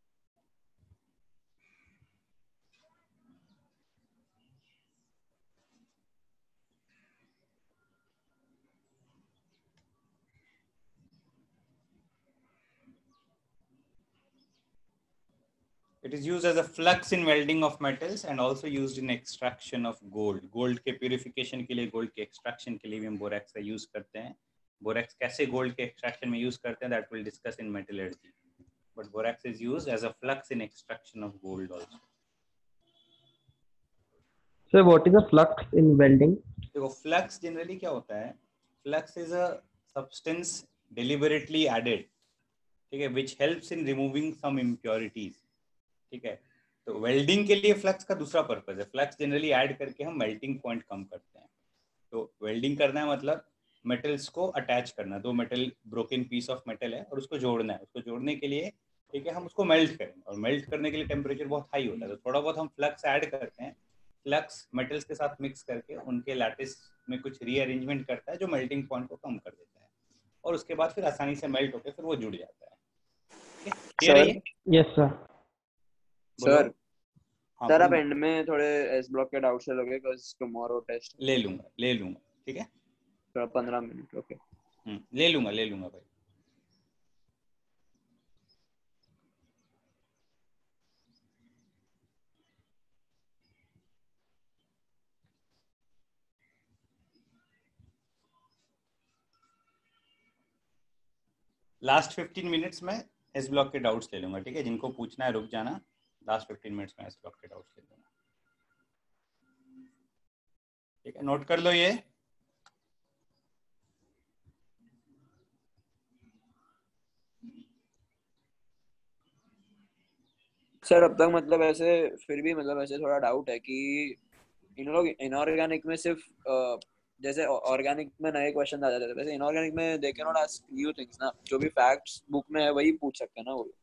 It is used as a flux in welding of metals and also used in extraction of gold. Gold के purification के लिए, gold के extraction के लिए भी हम borax का use करते हैं। borax कैसे gold के extraction में use करते हैं, that will discuss in metallurgy. But borax is used as a flux in extraction of gold also. So what is a flux in welding? देखो flux generally क्या होता है? Flux is a substance deliberately added, ठीक है, which helps in removing some impurities. ठीक है, तो welding के लिए फ्लक्स का दूसरा पर्पस है। फ्लक्स जनरली ऐड करके हम मेल्टिंग पॉइंट कम करते हैं। तो वेल्डिंग करना है मतलब मेटल्स को अटैच करना। 2 metal, broken piece of metal है और उसको जोड़ना है। उसको जोड़ने के लिए, ठीक है, हम उसको मेल्ट करेंगे, और मेल्ट करने के लिए टेम्परेचर बहुत हाई होता है, तो थोड़ा बहुत हम फ्लक्स ऐड करते हैं। फ्लक्स मेटल्स के साथ मिक्स करके उनके लैटिस में कुछ रीअरेंजमेंट करता है जो मेल्टिंग पॉइंट को कम कर देता है, और उसके बाद फिर आसानी से मेल्ट होकर फिर वो जुड़ जाता है। Yes sir. सर सर आप एंड में थोड़े एस ब्लॉक के डाउट्स ले लोगे, बिकॉज़ टुमारो टेस्ट ले लूंगा। ठीक है, थोड़ा 15 मिनट। ओके, ले लूंगा भाई। लास्ट 15 मिनट्स में एस ब्लॉक के डाउट्स ले लूंगा। ठीक है, जिनको पूछना है रुक जाना, लास्ट 15 मिनट्स में एस ब्लॉक के डाउट्स ले लूंगा। ठीक है, नोट कर लो ये। सर अब तक मतलब ऐसे फिर भी मतलब ऐसे थोड़ा डाउट है कि इन लोग इनऑर्गेनिक में सिर्फ जैसे ऑर्गेनिक में नए क्वेश्चन आ जाते हैं, वैसे इनऑर्गेनिक में they can not ask new things ना। जो भी फैक्ट्स बुक में है वही पूछ सकते हैं ना वो।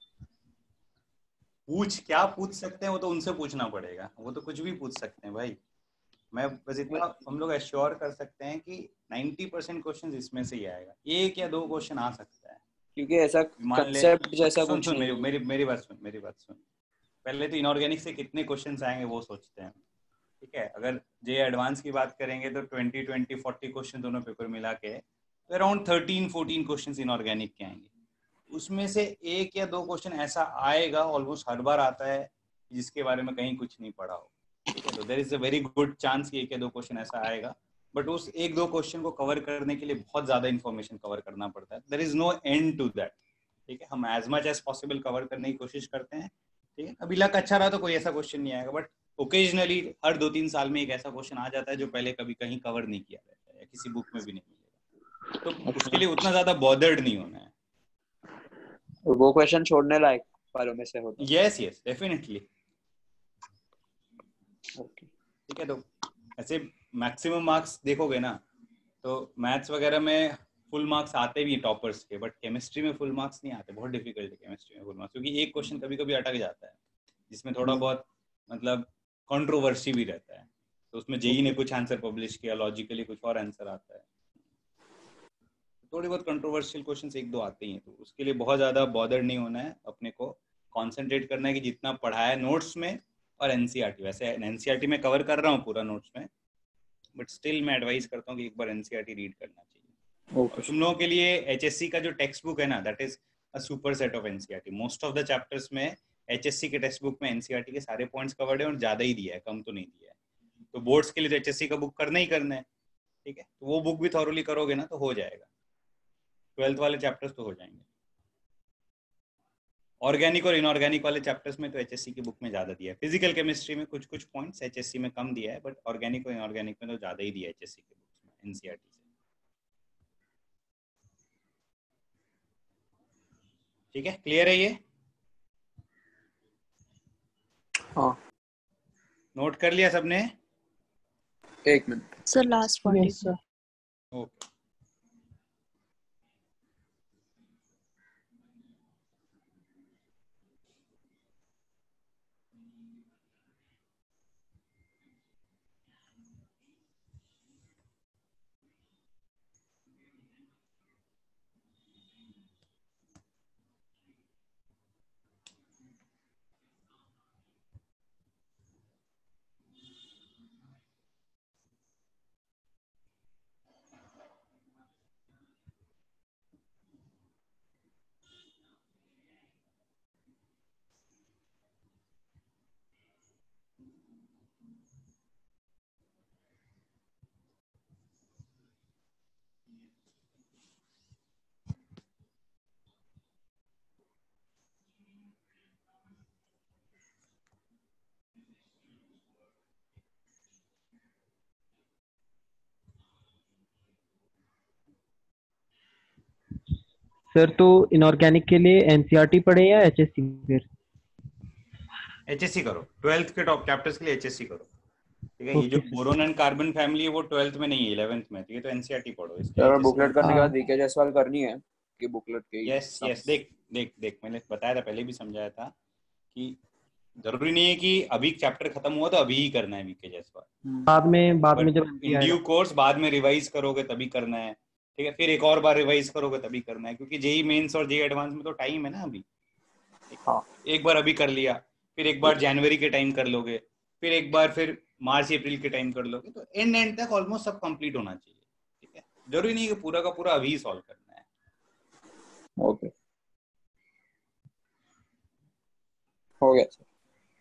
क्या पूछ सकते हैं वो तो उनसे पूछना पड़ेगा। वो तो कुछ भी पूछ सकते हैं भाई। मैं बस इतना हम लोग एश्योर कर सकते हैं कि 90% क्वेश्चन इसमें से ही आएगा। 1 या 2 क्वेश्चन आ सकता है, क्योंकि ऐसा कांसेप्ट जैसा कुछ सुन मेरी बात सुन। पहले तो इनऑर्गेनिक से कितने क्वेश्चंस आएंगे वो सोचते हैं। ठीक है, अगर जे एडवांस की बात करेंगे तो 20-40 क्वेश्चन दोनों पेपर मिला के तो अराउंड 13-14 क्वेश्चंस इनऑर्गेनिक के आएंगे। उसमें से 1 या 2 क्वेश्चन ऐसा आएगा, ऑलमोस्ट हर बार आता है, जिसके बारे में कहीं कुछ नहीं पढ़ा हो। ठीक है, तो there is a very good chance कि 1 या 2 क्वेश्चन ऐसा आएगा, बट उस 1-2 क्वेश्चन को कवर करने के लिए बहुत ज्यादा इन्फॉर्मेशन कवर करना पड़ता है। There is no end to that. ठीक है, हम as much as possible cover करने की कोशिश करते हैं। ठीक है, अभी लक अच्छा रहा तो कोई ऐसा क्वेश्चन नहीं आएगा, बट ओकेजनली हर 2-3 साल में एक ऐसा क्वेश्चन आ जाता है जो पहले कभी कहीं कवर नहीं किया रहता है या किसी बुक में भी नहीं मिलेगा। तो उसके लिए उतना ज्यादा बॉदर्ड नहीं होना है। वो क्वेश्चन छोड़ने लायक वालों में से होता है। Yes definitely. ओके, ठीक है। तो ऐसे मैक्सिमम मार्क्स देखोगे ना तो मैथ्स वगैरह में फुल मार्क्स आते भी टॉपर्स के, बट केमिस्ट्री में फुल मार्क्स नहीं आते, बहुत डिफिकल्ट है केमिस्ट्री में फुल मार्क्स, क्योंकि एक क्वेश्चन कभी कभी अटक जाता है जिसमें थोड़ा बहुत मतलब कंट्रोवर्सी भी रहता है, तो उसमें जेई ने कुछ आंसर पब्लिश किया, लॉजिकली कुछ और आंसर आता है, थोड़ी बहुत कंट्रोवर्शियल क्वेश्चंस एक दो आते ही हैं, तो उसके लिए बहुत ज़्यादा बॉदर नहीं होना है, अपने को कॉन्सेंट्रेट करना है कि जितना पढ़ा है नोट्स में और एनसीईआरटी, वैसे एनसीईआरटी में कवर कर रहा हूँ पूरा नोट्स में, बट स्टिल मैं एडवाइस करता हूँ कि एक बार एनसीईआरटी रीड करना चाहिए। और तुम लोगों के लिए एचएससी का जो टेक्स्ट बुक है ना, that is a super set of NCERT. Most of the chapters में एचएससी के टेक्स्ट बुक में एनसीईआरटी के सारे पॉइंट्स कवर्ड है और ज़्यादा ही दिया है, कम तो नहीं दिया है। तो बोर्ड्स के लिए तो एचएससी का बुक करना ही करना है, ठीक है, तो वो बुक भी थॉरोली करोगे ना तो हो जाएगा, 12th वाले चैप्टर्स तो हो जाएंगे। ऑर्गेनिक और इनऑर्गेनिक वाले चैप्टर्स में तो एचएससी की बुक में ज्यादा दिया है, फिजिकल केमिस्ट्री में कुछ कुछ पॉइंट्स एचएससी में कम दिया है, बट ऑर्गेनिक और इनऑर्गेनिक में तो ज्यादा ही दिया है एचएससी की बुक्स में एनसीईआरटी से। ठीक है, क्लियर है ये? हाँ, नोट कर लिया सबने? एक minute sir, last point. Yes sir. Okay, sir तो इनऑर्गेनिक के लिए एनसीईआरटी पढ़े या एचएससी? फिर एचएससी करो, 12th के टॉप चैप्टर्स के लिए एचएससी करो, ठीक है। ये जो बोरोन एंड कार्बन फैमिली है वो 12th में नहीं है, 11th में, ठीक है, तो एनसीईआरटी पढ़ो इसके लिए। बुकलेट करने के बाद वीके जयसवाल करनी है कि बुकलेट के? यस यस, देख मैंने बताया था, पहले भी समझाया था कि जरूरी नहीं है कि अभी चैप्टर खत्म हुआ तो अभी ही करना है वीके जयसवाल, बाद में जब इन ड्यू कोर्स बाद में रिवाइज करोगे तभी करना है, ठीक है, फिर एक और बार रिवाइज करोगे तभी करना है, क्योंकि जेई मेंस और जेई एडवांस में तो टाइम है ना अभी। हाँ, एक बार अभी कर लिया, फिर एक बार जनवरी के टाइम कर लोगे, फिर एक बार फिर मार्च अप्रैल के टाइम कर लोगे, तो एंड तक ऑलमोस्ट सब कंप्लीट होना चाहिए, ठीक है। जरूरी नहीं कि पूरा का पूरा अभी सॉल्व करना है। ओके, हो गया सर।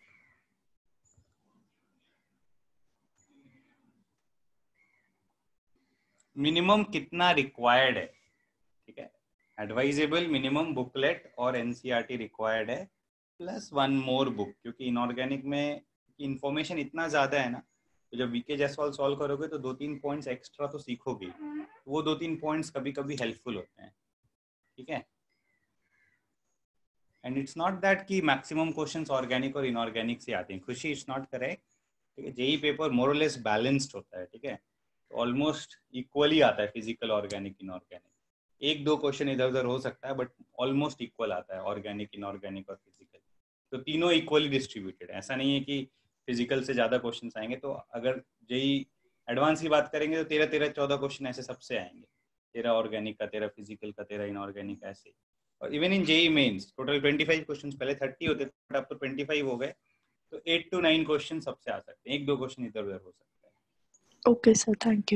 मिनिमम कितना रिक्वायर्ड है, ठीक है, एडवाइजेबल मिनिमम बुकलेट और एनसीईआरटी रिक्वायर्ड है, प्लस वन मोर बुक, क्योंकि इनऑर्गेनिक में इंफॉर्मेशन इतना ज्यादा है ना, तो जब वीके जयसवाल सॉल्व करोगे तो 2-3 पॉइंट्स एक्स्ट्रा तो सीखोगे, वो 2-3 पॉइंट्स कभी कभी हेल्पफुल होते हैं, ठीक है। एंड इट्स नॉट दैट कि मैक्सिमम क्वेश्चंस ऑर्गेनिक और इनऑर्गेनिक से आते हैं, खुशी, इट्स नॉट करेक्ट, ठीक है। जेई पेपर मोर और लेस बैलेंस्ड होता है, ठीक है, तो ऑलमोस्ट इक्वली आता है फिजिकल, ऑर्गेनिक, इनऑर्गेनिक, एक दो क्वेश्चन इधर उधर हो सकता है, बट ऑलमोस्ट इक्वल आता है ऑर्गेनिक, इनऑर्गेनिक और फिजिकल, तो तीनों इक्वली डिस्ट्रीब्यूटेड है। ऐसा नहीं है कि फिजिकल से ज्यादा क्वेश्चंस आएंगे, तो अगर जेई एडवांस की बात करेंगे तो 13-14 क्वेश्चन ऐसे सबसे आएंगे, 13 ऑर्गेनिक का, 13 फिजिकल का, 13 इनऑर्गेनिक, ऐसे। और even in JEE Mains total 25 questions, पहले 30 होते थे, अब तो 25 हो गए, तो 8 to 9 क्वेश्चन सबसे आ सकते हैं, एक दो क्वेश्चन इधर उधर हो सकता है। Okay sir, thank you.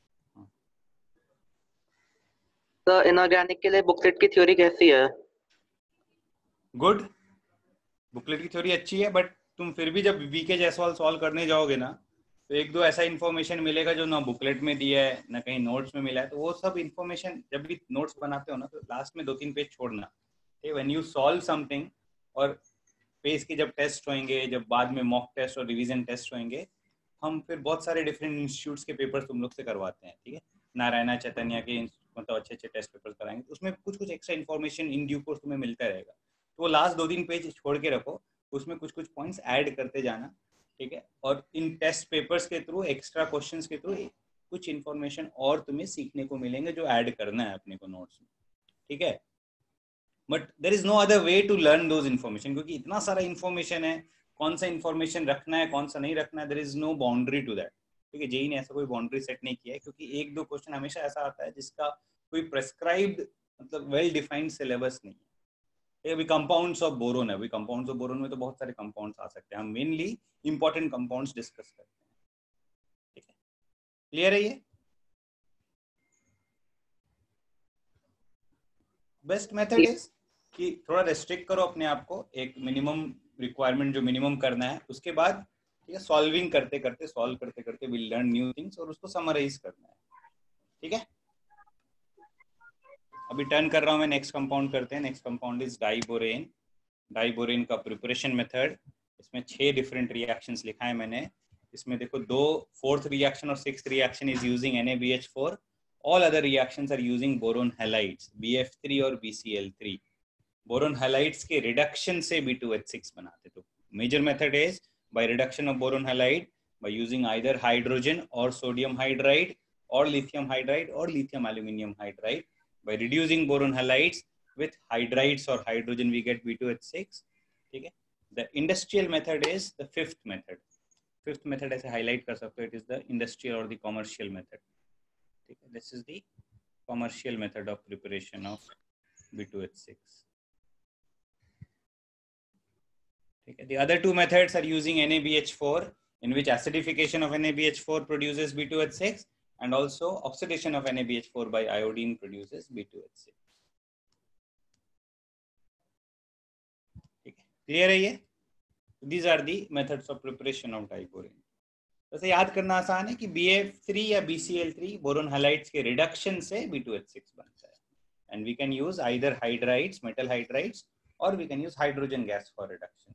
तो इनऑर्गेनिक के लिए बुकलेट की थ्योरी कैसी है? गुड, बुकलेट की थ्योरी अच्छी है, बट तुम फिर भी जब वीके जयसवाल सॉल्व करने जाओगे ना, तो एक दो ऐसा इन्फॉर्मेशन मिलेगा जो ना बुकलेट में दिया है ना कहीं नोट्स में मिला है, तो वो सब इन्फॉर्मेशन जब भी नोट्स बनाते हो ना, तो लास्ट में 2-3 पेज छोड़ना, व्हेन यू सॉल्व समथिंग, और पेज के जब टेस्ट होंगे, जब बाद में मॉक टेस्ट और रिवीजन टेस्ट होंगे, हम फिर बहुत सारे डिफरेंट इंस्टीट्यूट्स के पेपर्स तुम लोग से करवाते हैं, ठीक है, नारायणा चैतन्य के मतलब अच्छे अच्छे टेस्ट पेपर्स कराएंगे, तो उसमें कुछ कुछ extra information in due course तुम्हें मिलता रहेगा, तो वो लास्ट 2-3 पेज छोड़ के रखो, उसमें कुछ कुछ पॉइंट्स ऐड करते जाना, ठीक है, और इन टेस्ट पेपर्स के थ्रू, एक्स्ट्रा क्वेश्चंस के थ्रू कुछ इन्फॉर्मेशन और तुम्हें सीखने को मिलेंगे जो ऐड करना है अपने को नोट्स में, ठीक है। But there is no other way to learn those information, क्योंकि इतना सारा इन्फॉर्मेशन है, कौन सा इन्फॉर्मेशन रखना है कौन सा नहीं रखना है, there is no boundary to that, ठीक है। जेई ने ऐसा कोई बाउंड्री सेट नहीं किया है, क्योंकि एक दो क्वेश्चन हमेशा ऐसा आता है जिसका कोई प्रेस्क्राइब्ड मतलब वेल डिफाइंड सिलेबस नहीं है। अभी कंपाउंड्स ऑफ बोरोन है, अभी कंपाउंड्स ऑफ बोरोन में तो बहुत सारे कंपाउंड्स आ सकते हैं, हम मेनली इंपॉर्टेंट कंपाउंड्स डिस्कस करते हैं, ठीक है। क्लियर है ये? बेस्ट मेथड इज कि थोड़ा रेस्ट्रिक्ट करो अपने आप को, एक मिनिमम रिक्वायरमेंट जो मिनिमम करना है, उसके बाद ठीक है सॉल्व करते करते विल लर्न न्यू थिंग्स, और उसको समराइज करना है, ठीक है। अभी टर्न कर रहा हूं मैं, नेक्स्ट कंपाउंड करते हैं। Next compound is diborane. Diborane का प्रिपरेशन मेथड, इसमें 6 डिफरेंट रिएक्शंस लिखा है मैंने। इसमें देखो 2 4th रिएक्शन और 6th reaction is using NaBH4, all other reactions are using boron halides BF3 और BCl3। बोरोन हैलाइड्स के रिडक्शन से B2H6 बनाते। तो major method is by reduction of boron halide by using either hydrogen और sodium hydride और lithium hydride और lithium aluminium hydride. By reducing boron halides with hydrides or hydrogen we get B2H6, ठीक है। The industrial method is the fifth method। Fifth method ऐसे highlight कर सकते हो, it is the industrial or the commercial method, ठीक है। This is the commercial method of preparation of B2H6, ठीक है। The other two methods are using NaBH4, in which acidification of NaBH4 produces B2H6 and also oxidation of NaBH4 by iodine produces B2H6। Clear है ये? These are the methods of preparation of diborane. वैसे याद करना आसान है कि BF3 या BCl3 boron halides के रिडक्शन से B2H6 बनता है, and we can use either hydrides, metal hydrides, or we can use hydrogen gas for reduction।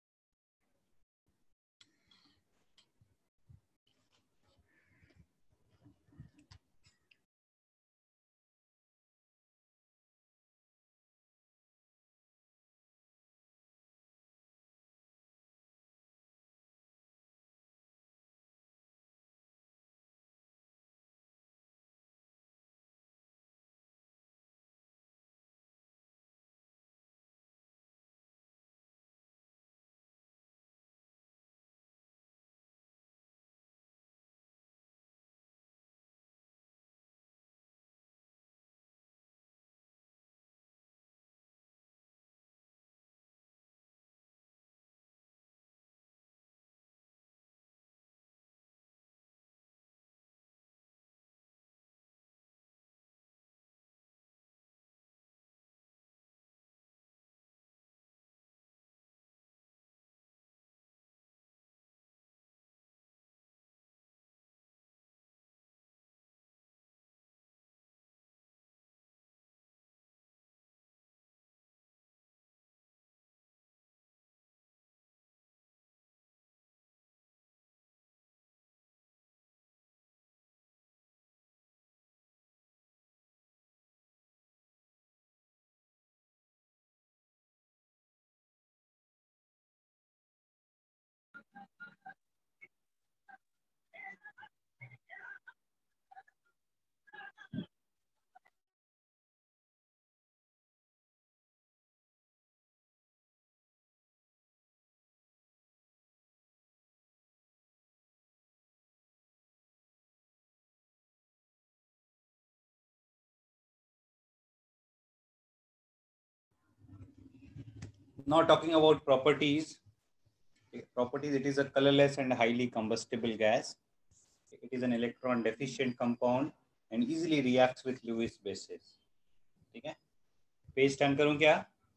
Now talking about properties. Properties, it is a colorless and highly combustible gas. It is an electron deficient compound and easily reacts with Lewis bases, ठीक है। Page turn करूं क्या?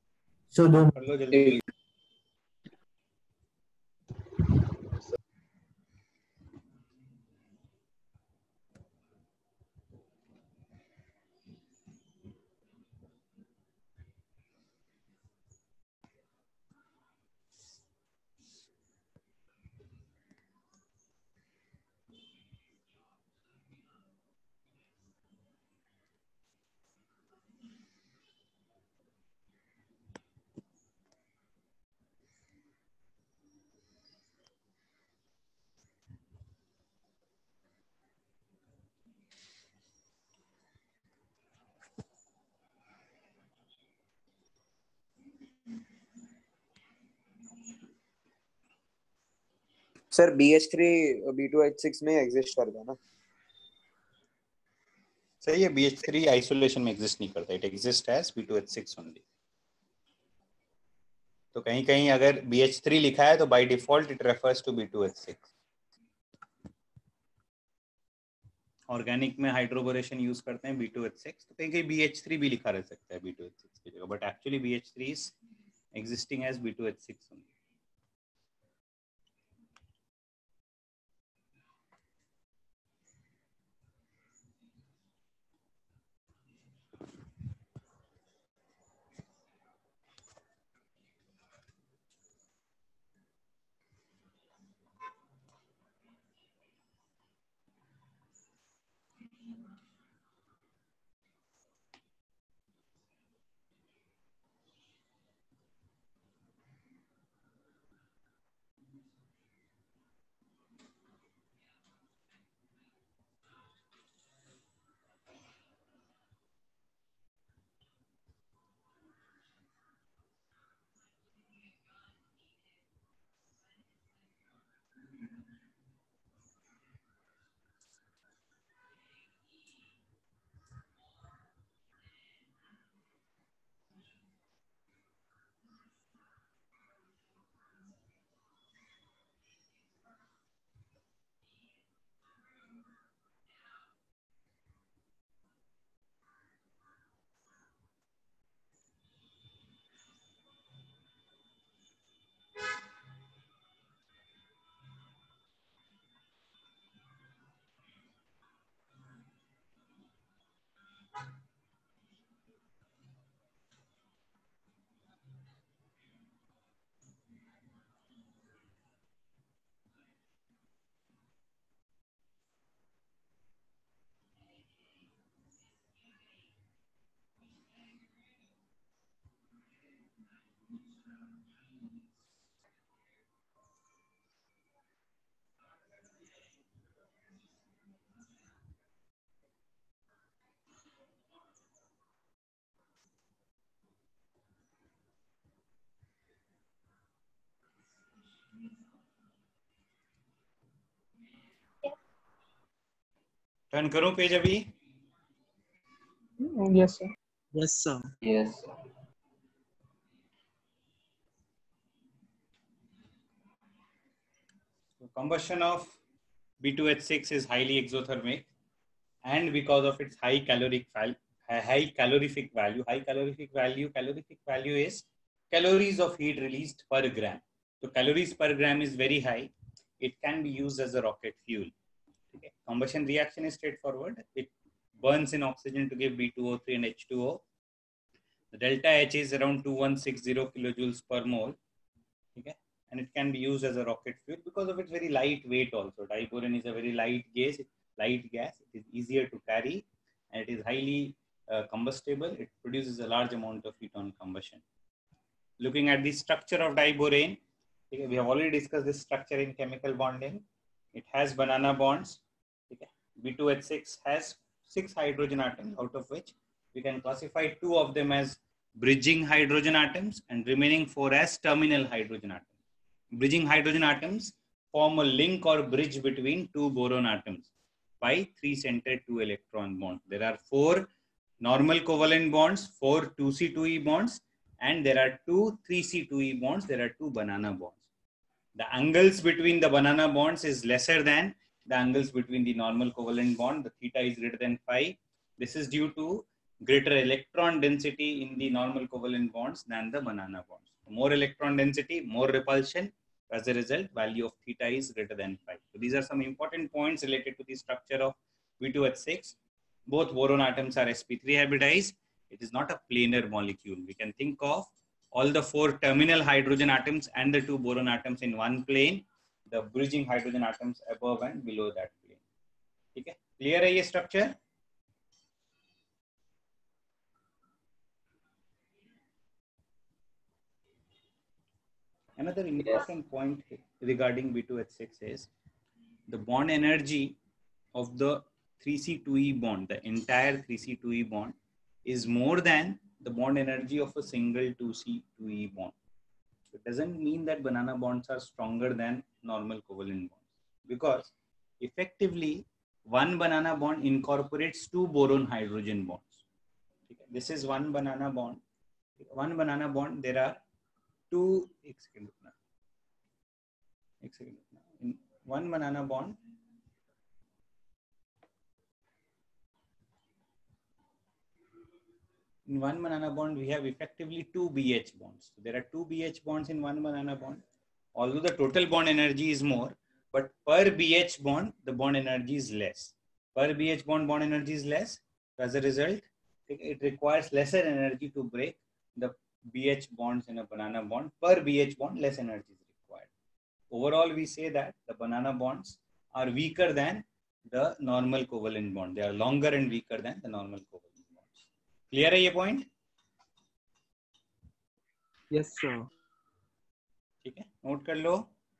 कर लो जल्दी। Sir BH3 B2H6 में exist करता है ना? सही है, BH3 आइसोलेशन में एग्जिस्ट नहीं करता, it exist as B2H6 only. तो कहीं कहीं अगर BH3 लिखा है तो by default it refers to B2H6। Organic में हाइड्रोबोरेशन यूज करते हैं B2H6, तो कहीं कहीं BH3 भी लिखा रह सकता है B2H6 की जगह, but actually BH3 is existing as B2H6 only. Turn करो पेज अभी। Yes sir. Yes, sir. Yes. So combustion of B2H6 is highly exothermic, and because of its high calorific value, calorific value is calories of heat released per gram. So calories per gram is very high. It can be used as a rocket fuel. Okay. Combustion reaction is straightforward. It burns in oxygen to give B2O3 and H2O. The delta H is around 2160 kilojoules per mole. Okay. And it can be used as a rocket fuel because of its very light weight also. Diborane is a very light gas. It is easier to carry, and it is highly combustible. It produces a large amount of heat on combustion. Looking at the structure of diborane, okay, we have already discussed this structure in chemical bonding. It has banana bonds. Okay. B2H6 has 6 hydrogen atoms, out of which we can classify 2 of them as bridging hydrogen atoms and remaining 4 as terminal hydrogen atoms. Bridging hydrogen atoms form a link or bridge between 2 boron atoms by 3-centered 2-electron bonds. There are 4 normal covalent bonds, 4 2C2E bonds, and there are 2 3C2E bonds. There are 2 banana bonds. The angles between the banana bonds is lesser than the angles between the normal covalent bond. The theta is greater than pi. This is due to greater electron density in the normal covalent bonds than the banana bonds. More electron density, more repulsion. As a result, value of theta is greater than pi. So these are some important points related to the structure of B2H6. Both boron atoms are sp3 hybridized. It is not a planar molecule. We can think of all the 4 terminal hydrogen atoms and the 2 boron atoms in one plane, the bridging hydrogen atoms above and below that plane. Okay, clear है ये structure? Another important point regarding B2H6 is the bond energy of the 3C2E bond, the entire 3C2E bond, is more than the bond energy of a single 2C2E bond. It doesn't mean that banana bonds are stronger than normal covalent bonds, because effectively one banana bond incorporates two boron hydrogen bonds. This is one banana bond. One banana bond, there are two. एक second रुकना. In one banana bond, we have effectively two BH bonds. So there are two BH bonds in one banana bond. Although the total bond energy is more, but per BH bond, the bond energy is less. Per BH bond energy is less. As a result, it requires lesser energy to break the BH bonds in a banana bond. Per BH bond, less energy is required. Overall, we say that the banana bonds are weaker than the normal covalent bond. They are longer and weaker than the normal covalent bonds. Clear है ये point? Yes, sir. ठीक है, note कर लो.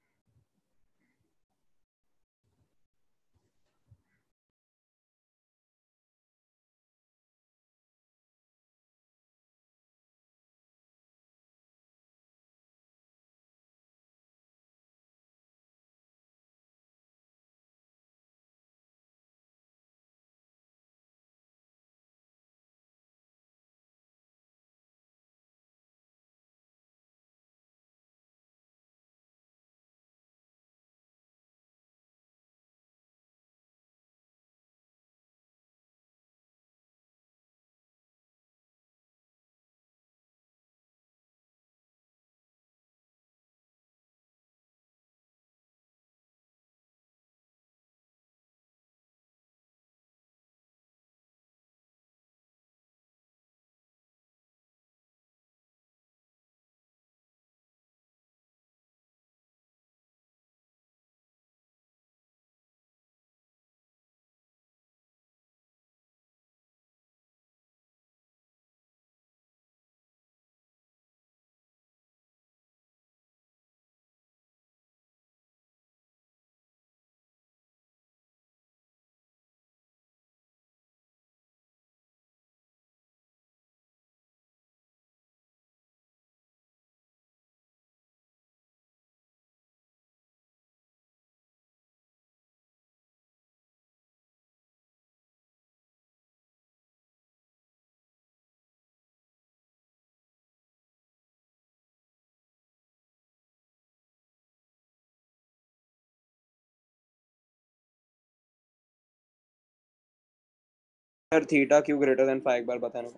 Sir theta Q greater than 5 एक बार बताना.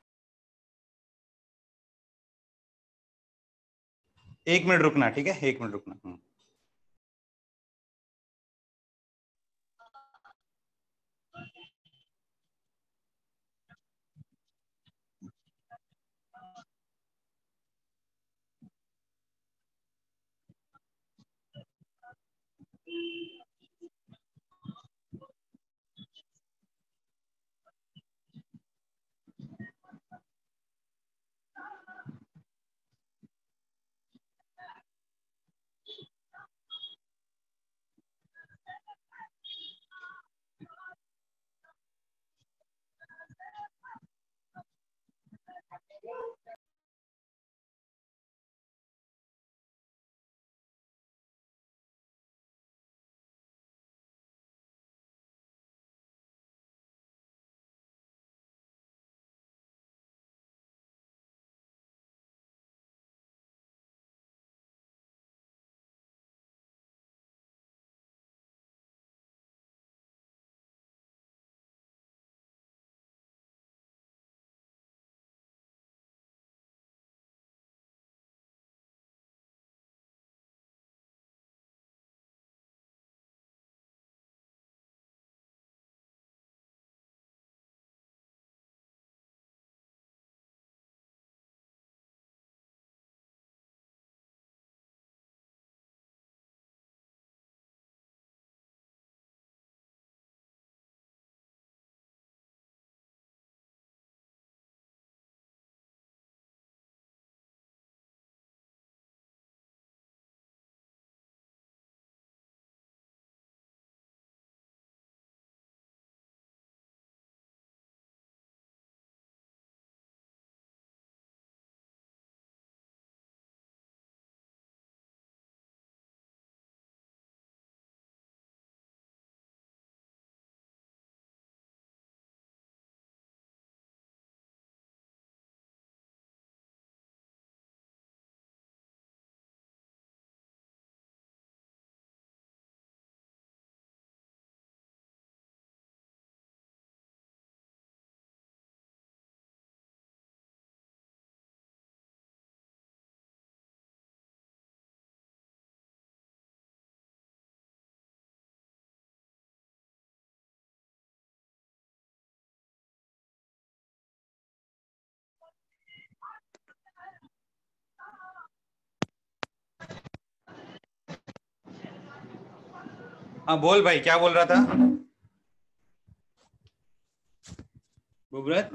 एक मिनट रुकना, ठीक है, एक मिनट रुकना. हाँ बोल भाई, क्या बोल रहा था बुब्रत?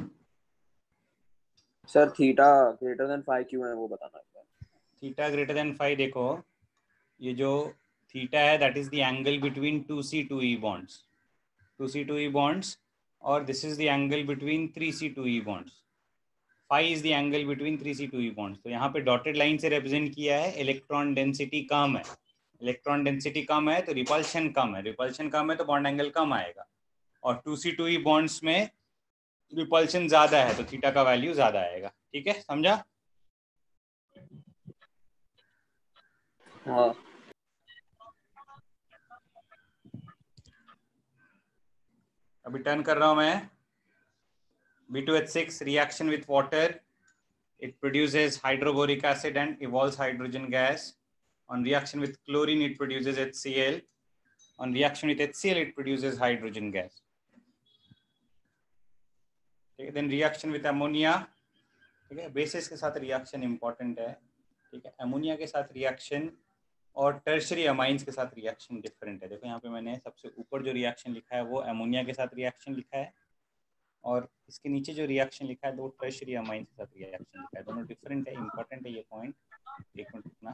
सर थीटा ग्रेटर देन 5 क्यों है वो बताना है। थीटा ग्रेटर देन 5, देखो ये जो थीटा है that is the angle between 2C2E bonds, 2C2E bonds, और this is the angle between 3C2E bonds. Phi is the angle between 3C2E bonds. तो यहाँ पे डॉटेड लाइन से रिप्रेजेंट किया है, इलेक्ट्रॉन डेंसिटी कम है, इलेक्ट्रॉन डेंसिटी कम है तो रिपल्शन कम है, रिपल्शन कम है तो बॉन्ड एंगल कम आएगा, और 2C2E बॉन्ड्स में रिपल्शन ज्यादा है तो थीटा का वैल्यू ज्यादा आएगा। ठीक है, समझा? हाँ। अभी टर्न कर रहा हूं मैं। B2H6 reaction with water, it produces hydroboric acid and evolves hydrogen gas. On reaction with chlorine, it produces HCl. On reaction with HCl, it produces hydrogen gas. Okay, then reaction with ammonia. ठीक है, basis के साथ reaction important है। ठीक है, ammonia के साथ reaction और टर्शरी अमाइंस के साथ रिएक्शन डिफरेंट है। देखो यहाँ पे मैंने सबसे ऊपर जो रिएक्शन लिखा है वो अमोनिया के साथ रिएक्शन लिखा है, और इसके नीचे जो रिएक्शन लिखा है वो टर्शरी अमाइंस के साथ रिएक्शन लिखा है। दोनों डिफरेंट है, इंपॉर्टेंट है ये पॉइंट, एक मिनट रुकना।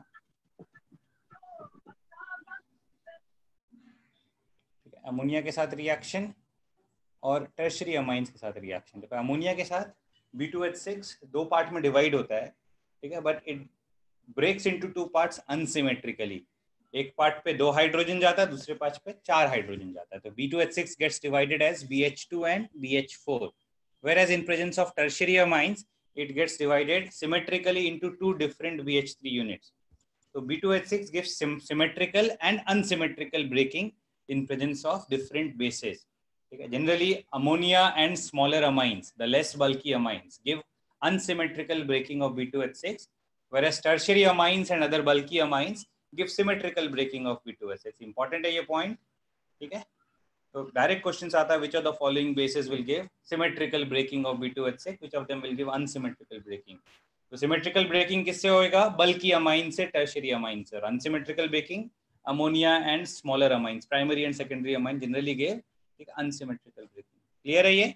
ठीक है, अमोनिया के साथ रिएक्शन और टर्शरी अमाइंस के साथ रिएक्शन। देखो अमोनिया के साथ B2H6 दो पार्ट में डिवाइड होता है, ठीक है, but it breaks into two parts unsymmetrically. एक पार्ट पे 2 हाइड्रोजन जाता है, दूसरे पार्ट पे 4 हाइड्रोजन जाता है। तो B2H6 gets divided as BH2 and BH4, whereas in presence of tertiary amines it gets divided symmetrically into 2 different BH3 units. So B2H6 gives symmetrical and unsymmetrical breaking in presence of different bases. Generally ammonia and smaller amines, the less bulky amines, give unsymmetrical breaking of B2H6, whereas tertiary amines and other bulky amines give symmetrical breaking of B2H6. Important है ये point, ठीक है? तो direct questions आता है, which of the following bases will give symmetrical breaking of B2H6, which of them will give unsymmetrical breaking? तो symmetrical breaking किससे होएगा? bulky amine से, tertiary amine से, और unsymmetrical breaking ammonia and smaller amines, primary and secondary amine generally give एक unsymmetrical breaking. Clear है ये?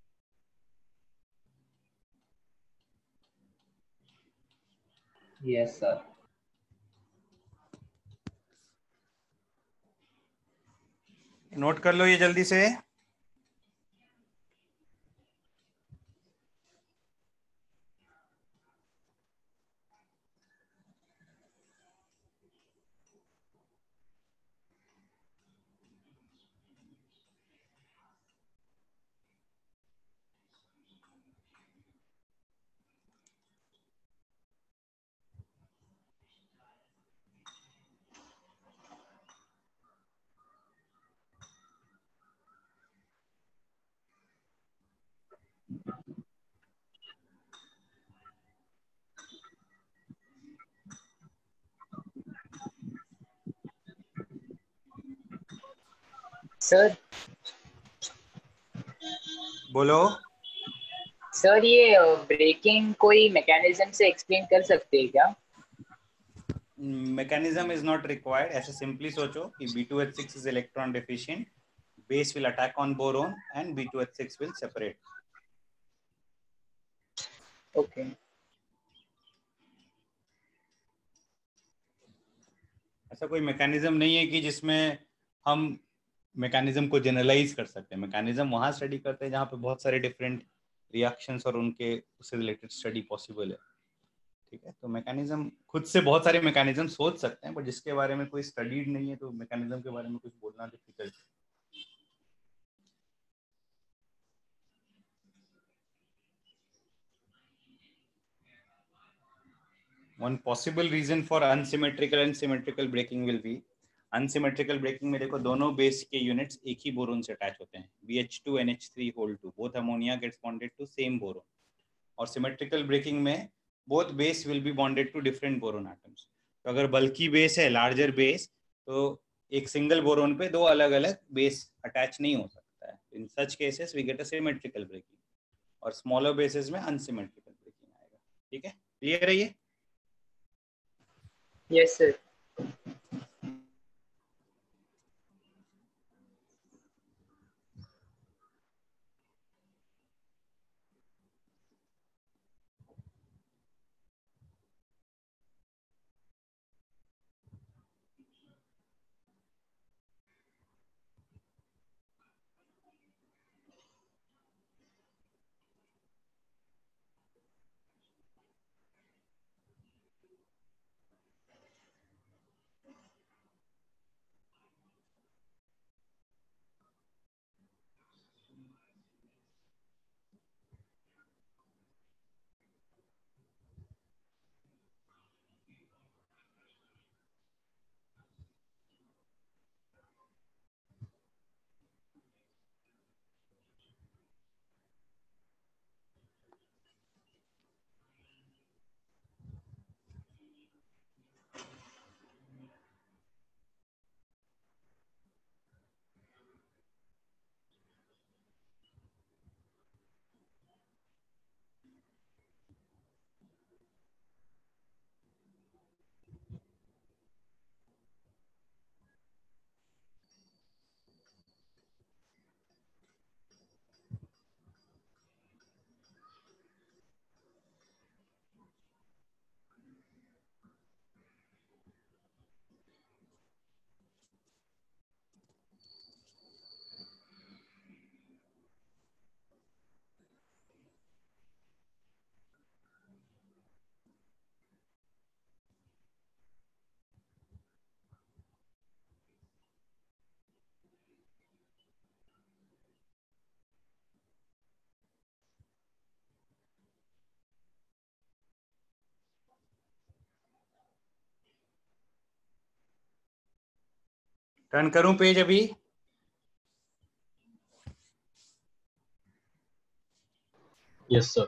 Yes sir. Note कर लो ये जल्दी से। सर बोलो। सर ये ब्रेकिंग कोई मैकेनिज्म से एक्सप्लेन कर सकते हैं क्या? मैकेनिज्म इज नॉट रिक्वायर्ड, ऐसे सिंपली सोचो कि B2H6 इज electron deficient, base will attack on boron and B2H6 will separate. Okay. ऐसा कोई मैकेनिज्म नहीं है कि जिसमें हम मैकेनिज्म को जनरलाइज कर सकते हैं। मैकेनिज्म वहां स्टडी करते हैं जहां पे बहुत सारे डिफरेंट रिएक्शंस और उनके उससे रिलेटेड स्टडी पॉसिबल है। ठीक है, तो मैकेनिज्म खुद से बहुत सारे मैकेनिज्म सोच सकते हैं, बट जिसके बारे में कोई स्टडीड नहीं है तो मैकेनिज्म के बारे में कुछ बोलना डिफिकल्ट है। One possible reason for unsymmetrical and symmetrical breaking will be, unsymmetrical breaking में देखो दोनों बेस के यूनिट्स एक ही बोरोन से अटैच होते हैं, BH2 NH3 both ammonia gets bonded to same boron, और symmetrical breaking में both base will be bonded to different boron atoms. तो अगर बल्कि बेस है, लार्जर बेस, तो एक सिंगल बोरोन पे दो अलग अलग बेस अटैच नहीं हो सकता है। In such cases we get a symmetrical breaking, और स्मॉलर बेसिस में अनसिमेट्रिकल ब्रेकिंग आएगा। ठीक है, क्लियर है ये? Yes sir. टर्न करूं पेज अभी? Yes sir.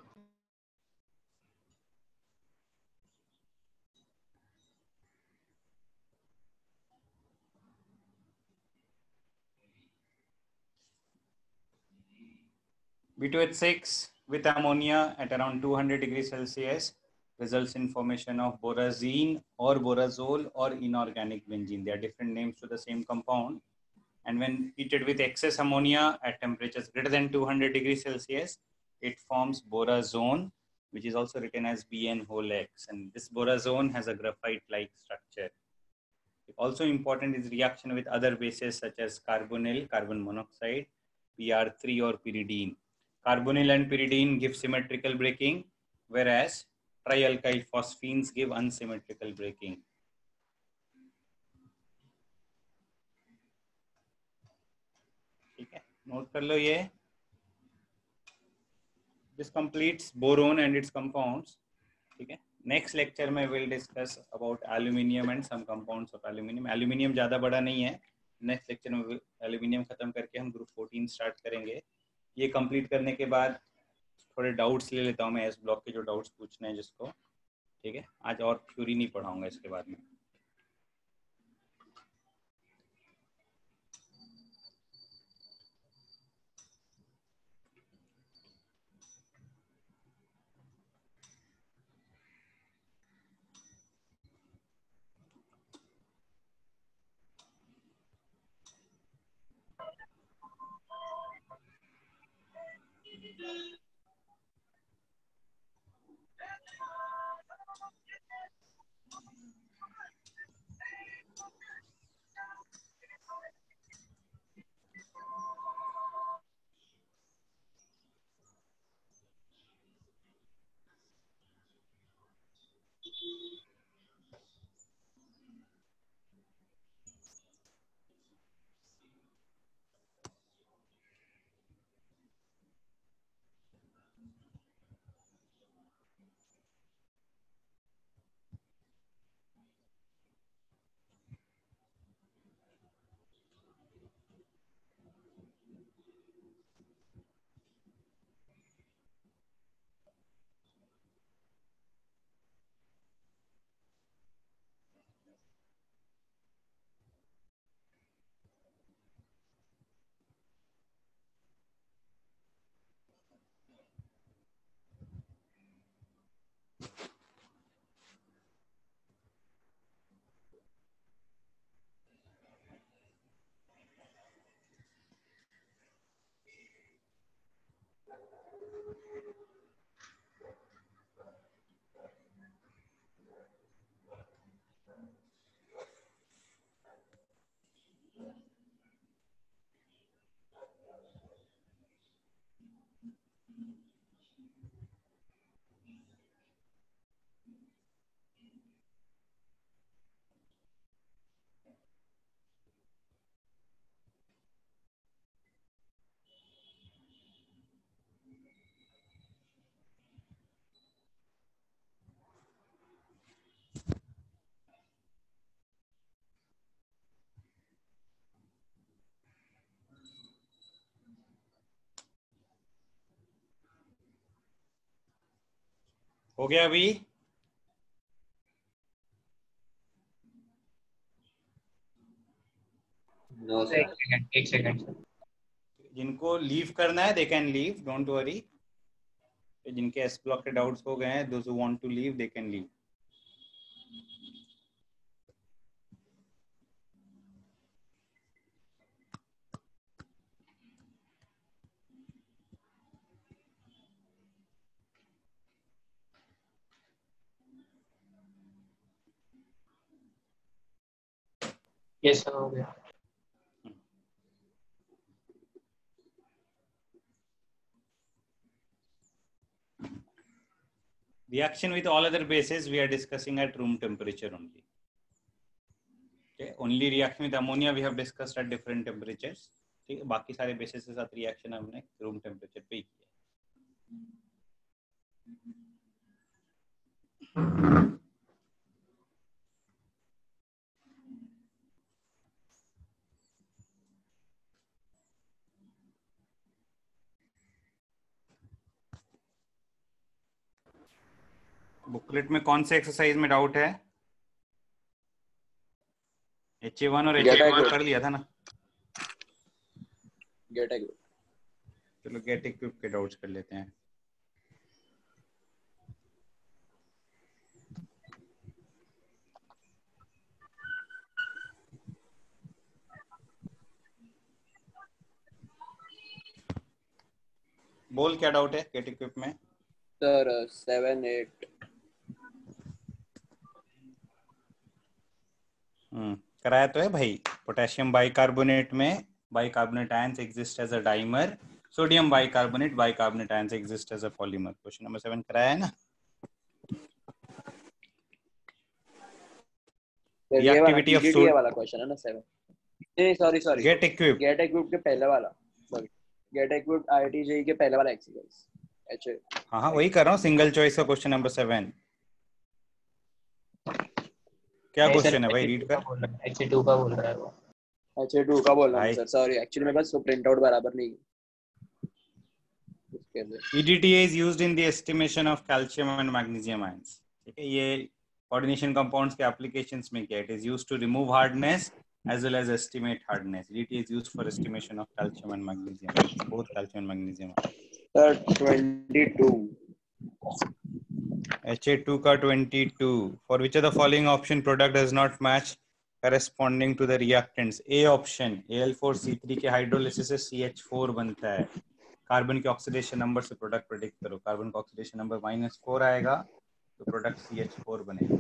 B2H6 with ammonia at around 200 degrees Celsius results in formation of borazine or borazole or inorganic benzene. They are different names to the same compound. And when heated with excess ammonia at temperatures greater than 200 degrees Celsius, it forms borazone, which is also written as BN(X). And this borazone has a graphite-like structure. Also important is reaction with other bases such as carbonyl, carbon monoxide, PR3 or pyridine. Carbonyl and pyridine give symmetrical breaking, whereas trialkyl phosphines give unsymmetrical breaking. ठीक है, note कर लो ये. This completes boron and its compounds. ठीक है. Next lecture में we'll discuss about aluminium and some compounds of aluminium. Aluminium ज़्यादा बड़ा नहीं है. Next lecture में aluminium खत्म करके हम group 14 start करेंगे. ये complete करने के बाद थोड़े डाउट्स ले लेता हूँ मैं इस ब्लॉक के, जो डाउट्स पूछने हैं जिसको. ठीक है, आज और थ्योरी नहीं पढ़ाऊंगा इसके बाद में. हो गया अभी? No, sir. एक सेकंड. जिनको लीव करना है they can leave, don't worry. जिनके एस ब्लॉक के डाउट्स हो गए हैं, those who want to leave they can leave. Yes sir, हो गया. Reaction with all other bases we are discussing at room temperature only. Okay, only reaction with ammonia we have discussed at different temperatures. ठीक है, बाकी सारे basis के साथ reaction हमने room temperature पे ही किया. बुकलेट में कौन से एक्सरसाइज में डाउट है? HA1 और Get HA2 equipped. कर लिया था ना? Get equipped. चलो गेट इक्विप के डाउट्स कर लेते हैं। बोल क्या डाउट है गेट इक्विप में? सर 7, 8 कराया तो है भाई। पोटेशियम बाइकार्बोनेट में bicarbonate ions exist as a dimer, sodium bicarbonate bicarbonate ions exist as a polymer. Question number 7 कराया है ना? रिएक्टिविटी ऑफ सोडियम वाला क्वेश्चन है ना 7? नहीं सॉरी गेट इक्विप के पहले वाला, सॉरी गेट इक्विप्ड IIT-JEE के पहले वाला एक्सरसाइज। हाँ वही कर रहा हूँ, सिंगल चॉइस का क्वेश्चन नंबर 7। क्या क्वेश्चन है भाई? रीड कर। HA2 का बोल रहा है वो। HA2 का बोल रहा हूँ सर, सॉरी एक्चुअली मेरे पास प्रिंट आउट बराबर नहीं है। EDTA is used in the estimation of calcium and magnesium ions। ठीक है, ये कोऑर्डिनेशन कंपाउंड्स के एप्लीकेशंस में क्या, it is used to remove hardness as well as estimate hardness। EDTA is used for estimation of calcium and magnesium, both calcium and magnesium। Sir 22 HA2 का 22। For which of the following option product does not match corresponding to the reactants? A option Al4C3 के hydrolysis से CH4 बनता है। Carbon के oxidation number से product predict करो। Carbon का oxidation number -4 आएगा तो प्रोडक्ट CH4 बनेगा।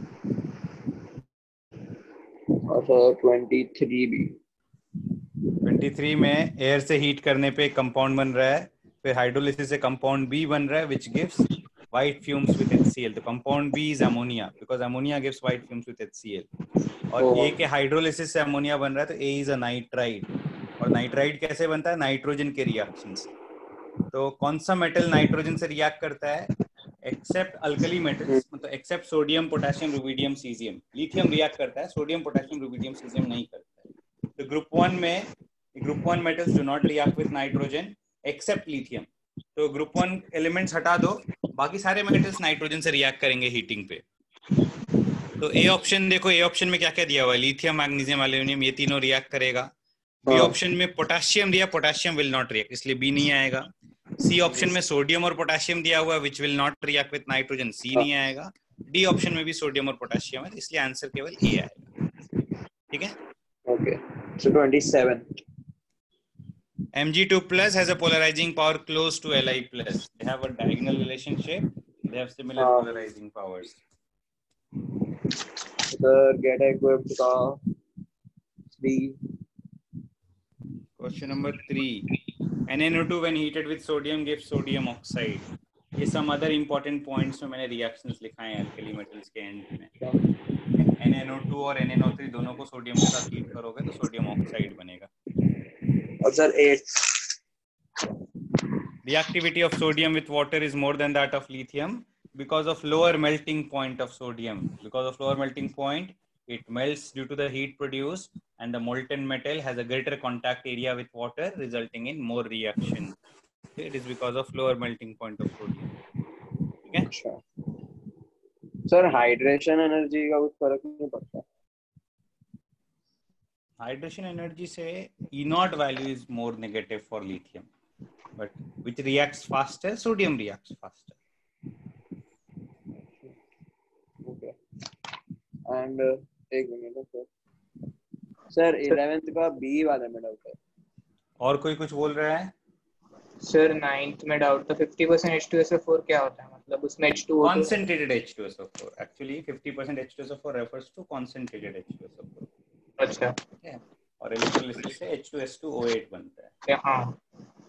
और 23 भी। 23 में एयर से हीट करने पे कंपाउंड बन रहा है, फिर हाइड्रोलिसिस से कंपाउंड B बन रहा है which gives white fumes with HCl। तो compound B is ammonia because ammonia gives white fumes with HCl। और A के हाइड्रोलिसिस से अमोनिया बन रहा है तो A is a nitride। और नाइट्राइड कैसे बनता है? नाइट्रोजन के रिएक्शन से। तो कौन सा मेटल नाइट्रोजन से रिएक्ट करता है? एक्सेप्ट अल्कली मेटल्स, मतलब except sodium potassium rubidium caesium. Lithium react करता है, सोडियम पोटेशियम रुबिडियम सीजियम नहीं करता है। तो group 1 metals do not react with nitrogen except lithium. तो ग्रुप 1 एलिमेंट्स हटा दो, बाकी सारे मेटल्स नाइट्रोजन से रिएक्ट करेंगे हीटिंग पे। तो ए ऑप्शन देखो, ए ऑप्शन में क्या क्या दिया हुआ है? लिथियम मैग्नीशियम एल्यूमिनियम ये तीनों रिएक्ट करेगा। बी ऑप्शन में पोटेशियम दिया, पोटेशियम विल नॉट रिएक्ट, इसलिए बी नहीं आएगा। सी ऑप्शन में सोडियम और पोटेशियम दिया हुआ है which will not react with nitrogen, C नहीं आएगा। डी ऑप्शन में भी सोडियम और पोटेशियम है, इसलिए आंसर केवल ए आएगा। ठीक है, okay. So 27 Mg2+ has a polarizing power close to Li+. They have a diagonal relationship, they have similar polarizing powers। Sir get equipped का 3। Question number 3। NaNO2 when heated with sodium gives sodium oxide। ये some other important points में मैंने reactions लिखाए हैं alkali metals के end में। NaNO2 और NaNO3 दोनों को सोडियम के साथ हीट करोगे तो सोडियम ऑक्साइड बनेगा। और sir 8 Reactivity of sodium with water is more than that of lithium because of lower melting point of sodium। Because of lower melting point, it melts due to the heat produced and the molten metal has a greater contact area with water resulting in more reaction। It is because of lower melting point of sodium। ठीक है? Sir hydration energy का कुछ फर्क नहीं पड़ता? Hydration energy से E0 value is more negative for lithium, but which reacts faster? Sodium reacts faster। Okay। And एक minute sir 11th का B वाले में डाउट है। और कोई कुछ बोल रहा है? सर 9th में डाउट था 50% H2SO4 क्या होता है? मतलब उसमें H2O2 concentrated H2SO4। Actually 50% H2SO4 refers to concentrated H2SO4। अच्छा, और इलेक्ट्रोलिसिस से H2S2O8 बनता है। हाँ।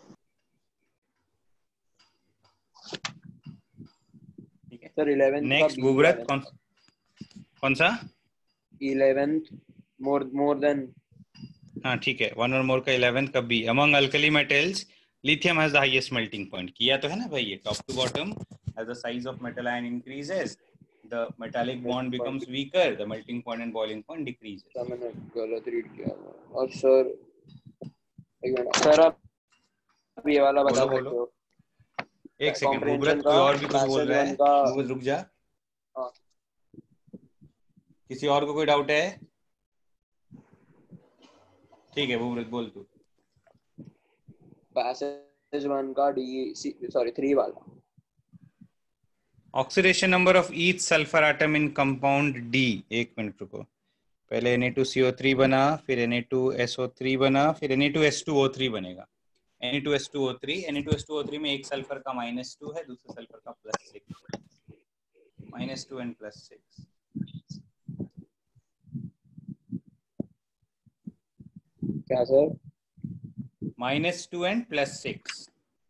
ठीक है सर 11th नेक्स्ट भूव्रत कौन सा? 11th मोर देन, हाँ ठीक है, 1 और मोर का 11th का B। Among alkali metals lithium has the highest melting point। किया तो है ना भाई ये, top to bottom as the size of metal ion increases the metallic bond becomes weaker, the melting point and boiling point decreases। तो मैंने गलत read किया। और सर एक मिनट सर, आप ये वाला बता सकते हो? एक सेकंड भूव्रत, कोई और भी कुछ बोल रहा है? भूव्रत रुक जा। हाँ। किसी और को कोई डाउट है? ठीक है वो बोल तू। पैसेज 1 का सॉरी 3 वाला। Oxidation number of each sulphur atom in compound D. एक मिनट रुको, पहले Na2CO3 बना, फिर Na2SO3 बना, फिर Na2S2O3 बनेगा। Na2S2O3 में एक सल्फर का -2 है, दूसरे सल्फर का +6 है। -2 एंड +6। क्या सर? -2 एंड +6।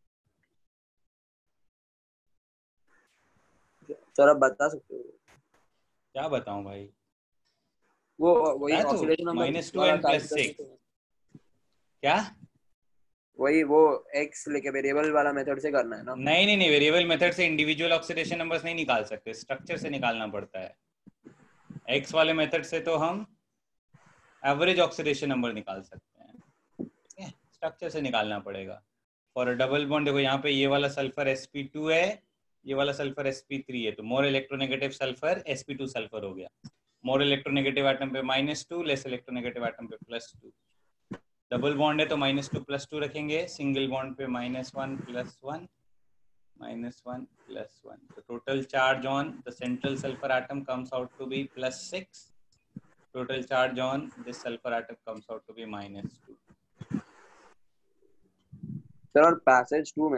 सर आप बता सकते हो? क्या बताऊं भाई? वो वही तो ऑक्सीडेशन नंबर -2 एंड +6 क्या? वही वो x लेके वेरिएबल वाला मेथड से करना है ना? नहीं, वेरिएबल मेथड से इंडिविजुअल ऑक्सीडेशन नंबर्स नहीं निकाल सकते, स्ट्रक्चर से निकालना पड़ता है। x वाले मेथड से तो हम एवरेज ऑक्सीडेशन नंबर निकाल सकते हैं, ठीक है? स्ट्रक्चर से निकालना पड़ेगा। फॉर डबल बॉन्ड देखो यहाँ पे ये वाला सल्फर sp2 है, ये वाला सल्फर sp3 है, तो more electronegative sulphur sp2 sulphur हो गया। मोर इलेक्ट्रोनेगेटिव एटम पे -2, लेस इलेक्ट्रोनेगेटिव एटम पे +2। डबल बॉन्ड है तो -2 +2 रखेंगे, सिंगल बॉन्ड पे -1 +1 -1 +1। तो total charge on the central sulphur atom comes out to be +6। Total charge on this sulphur atom comes out to be -2। Sir और passage 2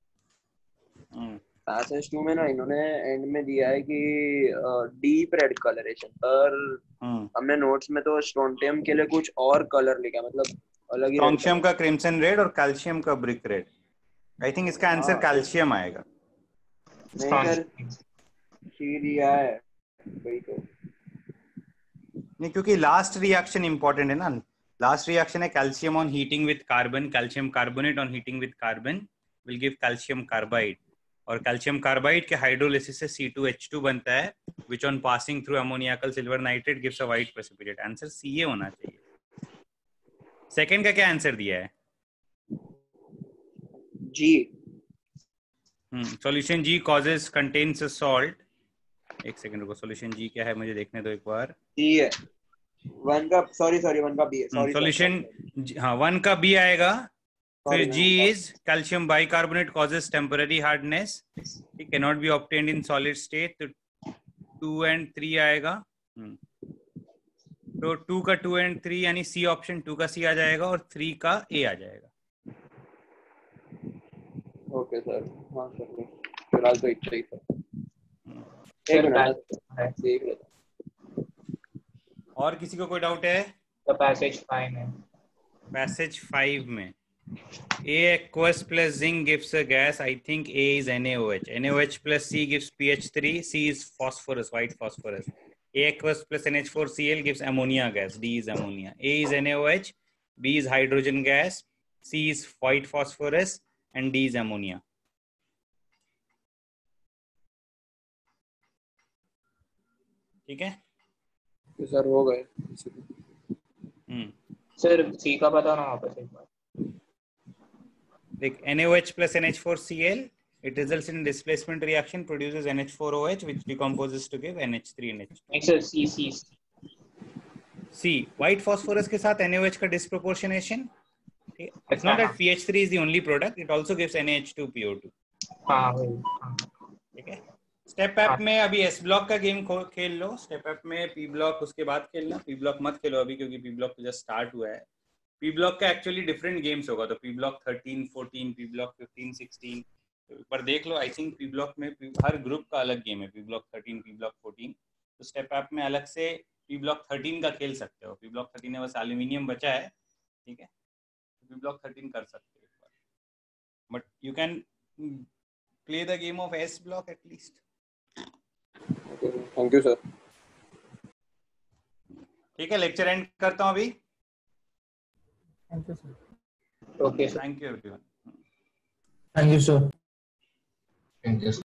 में ना इन्होंने एंड में दिया है कि डीप रेड कलरेशन, पर हमने नोट्स में तो स्ट्रोंटियम के लिए कुछ और कलर लिखा, मतलब अलग ही। स्ट्रोंटियम का क्रिम्सन रेड और कैल्शियम का ब्रिक रेड। आई थिंक इसका आंसर कैल्शियम आएगा। नहीं सर, सी दिया है वही तो। नहीं, क्योंकि लास्ट रिएक्शन इंपॉर्टेंट है ना। लास्ट रिएक्शन है calcium on heating with carbon, calcium carbonate on heating with carbon will give calcium carbide, और कैल्शियम कार्बाइड के हाइड्रोलिसिस से C2H2 बनता है, which on passing through ammoniacal silver nitrate gives a white precipitate। Answer CA होना चाहिए। Second का क्या answer दिया है? जी। Solution G causes contains a salt। एक सेकंड रुको, सॉल्यूशन जी क्या है मुझे देखने दो एक बार। डी है 1 का, सॉरी 1 का बी है, सॉरी सॉल्यूशन हाँ 1 का बी आएगा। फिर G is calcium bicarbonate causes temporary hardness, it cannot be obtained in solid state, तो 2 and 3 आएगा। तो 2 का 2 and 3 यानी C ऑप्शन 2 का C आ जाएगा और 3 का A आ जाएगा। ओके सर, हाँ सर फिलहाल तो इतना ही सर। देख लेता। और किसी को कोई डाउट है? तो पैसेज 5 में, पैसेज 5 में A aqueous plus zinc gives a gas. I think A is NaOH. NaOH plus C gives PH3. C is phosphorus, white phosphorus. A aqueous plus NH4Cl gives ammonia gas. D is ammonia. A is NaOH. B is hydrogen gas. C is white phosphorus. And D is ammonia. ठीक है? Sir हो गए। Sir C का बताना वापस एक बार। Like NaOH plus NH4Cl, it results in displacement reaction, produces NH4OH, which decomposes to give NH3 and H2. Sir, C, white phosphorus के साथ NaOH का disproportionation. It's not that PH3 is the only product; it also gives NaH2PO2. हाँ ठीक है। Step app में अभी S block का game खेल लो। स्टेप ऐप में P ब्लॉक उसके बाद खेलना। P ब्लॉक मत खेलो अभी, क्योंकि P ब्लॉक तो जस्ट स्टार्ट हुआ है। P ब्लॉक का एक्चुअली डिफरेंट गेम्स होगा, तो P ब्लॉक 13, 14, P ब्लॉक 15, 16 पर देख लो। आई थिंक P ब्लॉक में हर ग्रुप का अलग गेम है। P ब्लॉक 13, P ब्लॉक 14, तो स्टेप ऐप में अलग से P ब्लॉक 13 का खेल सकते हो। P ब्लॉक 13 में बस एल्यूमिनियम बचा है, ठीक है। P ब्लॉक 13 कर सकते हो एक बार, but you can play the game of S block at least. Thank you sir. ठीक है, लेक्चर एंड करता हूँ अभी। Thank you, sir. Okay, sir. Thank you, everyone. Thank you, sir. Thank you.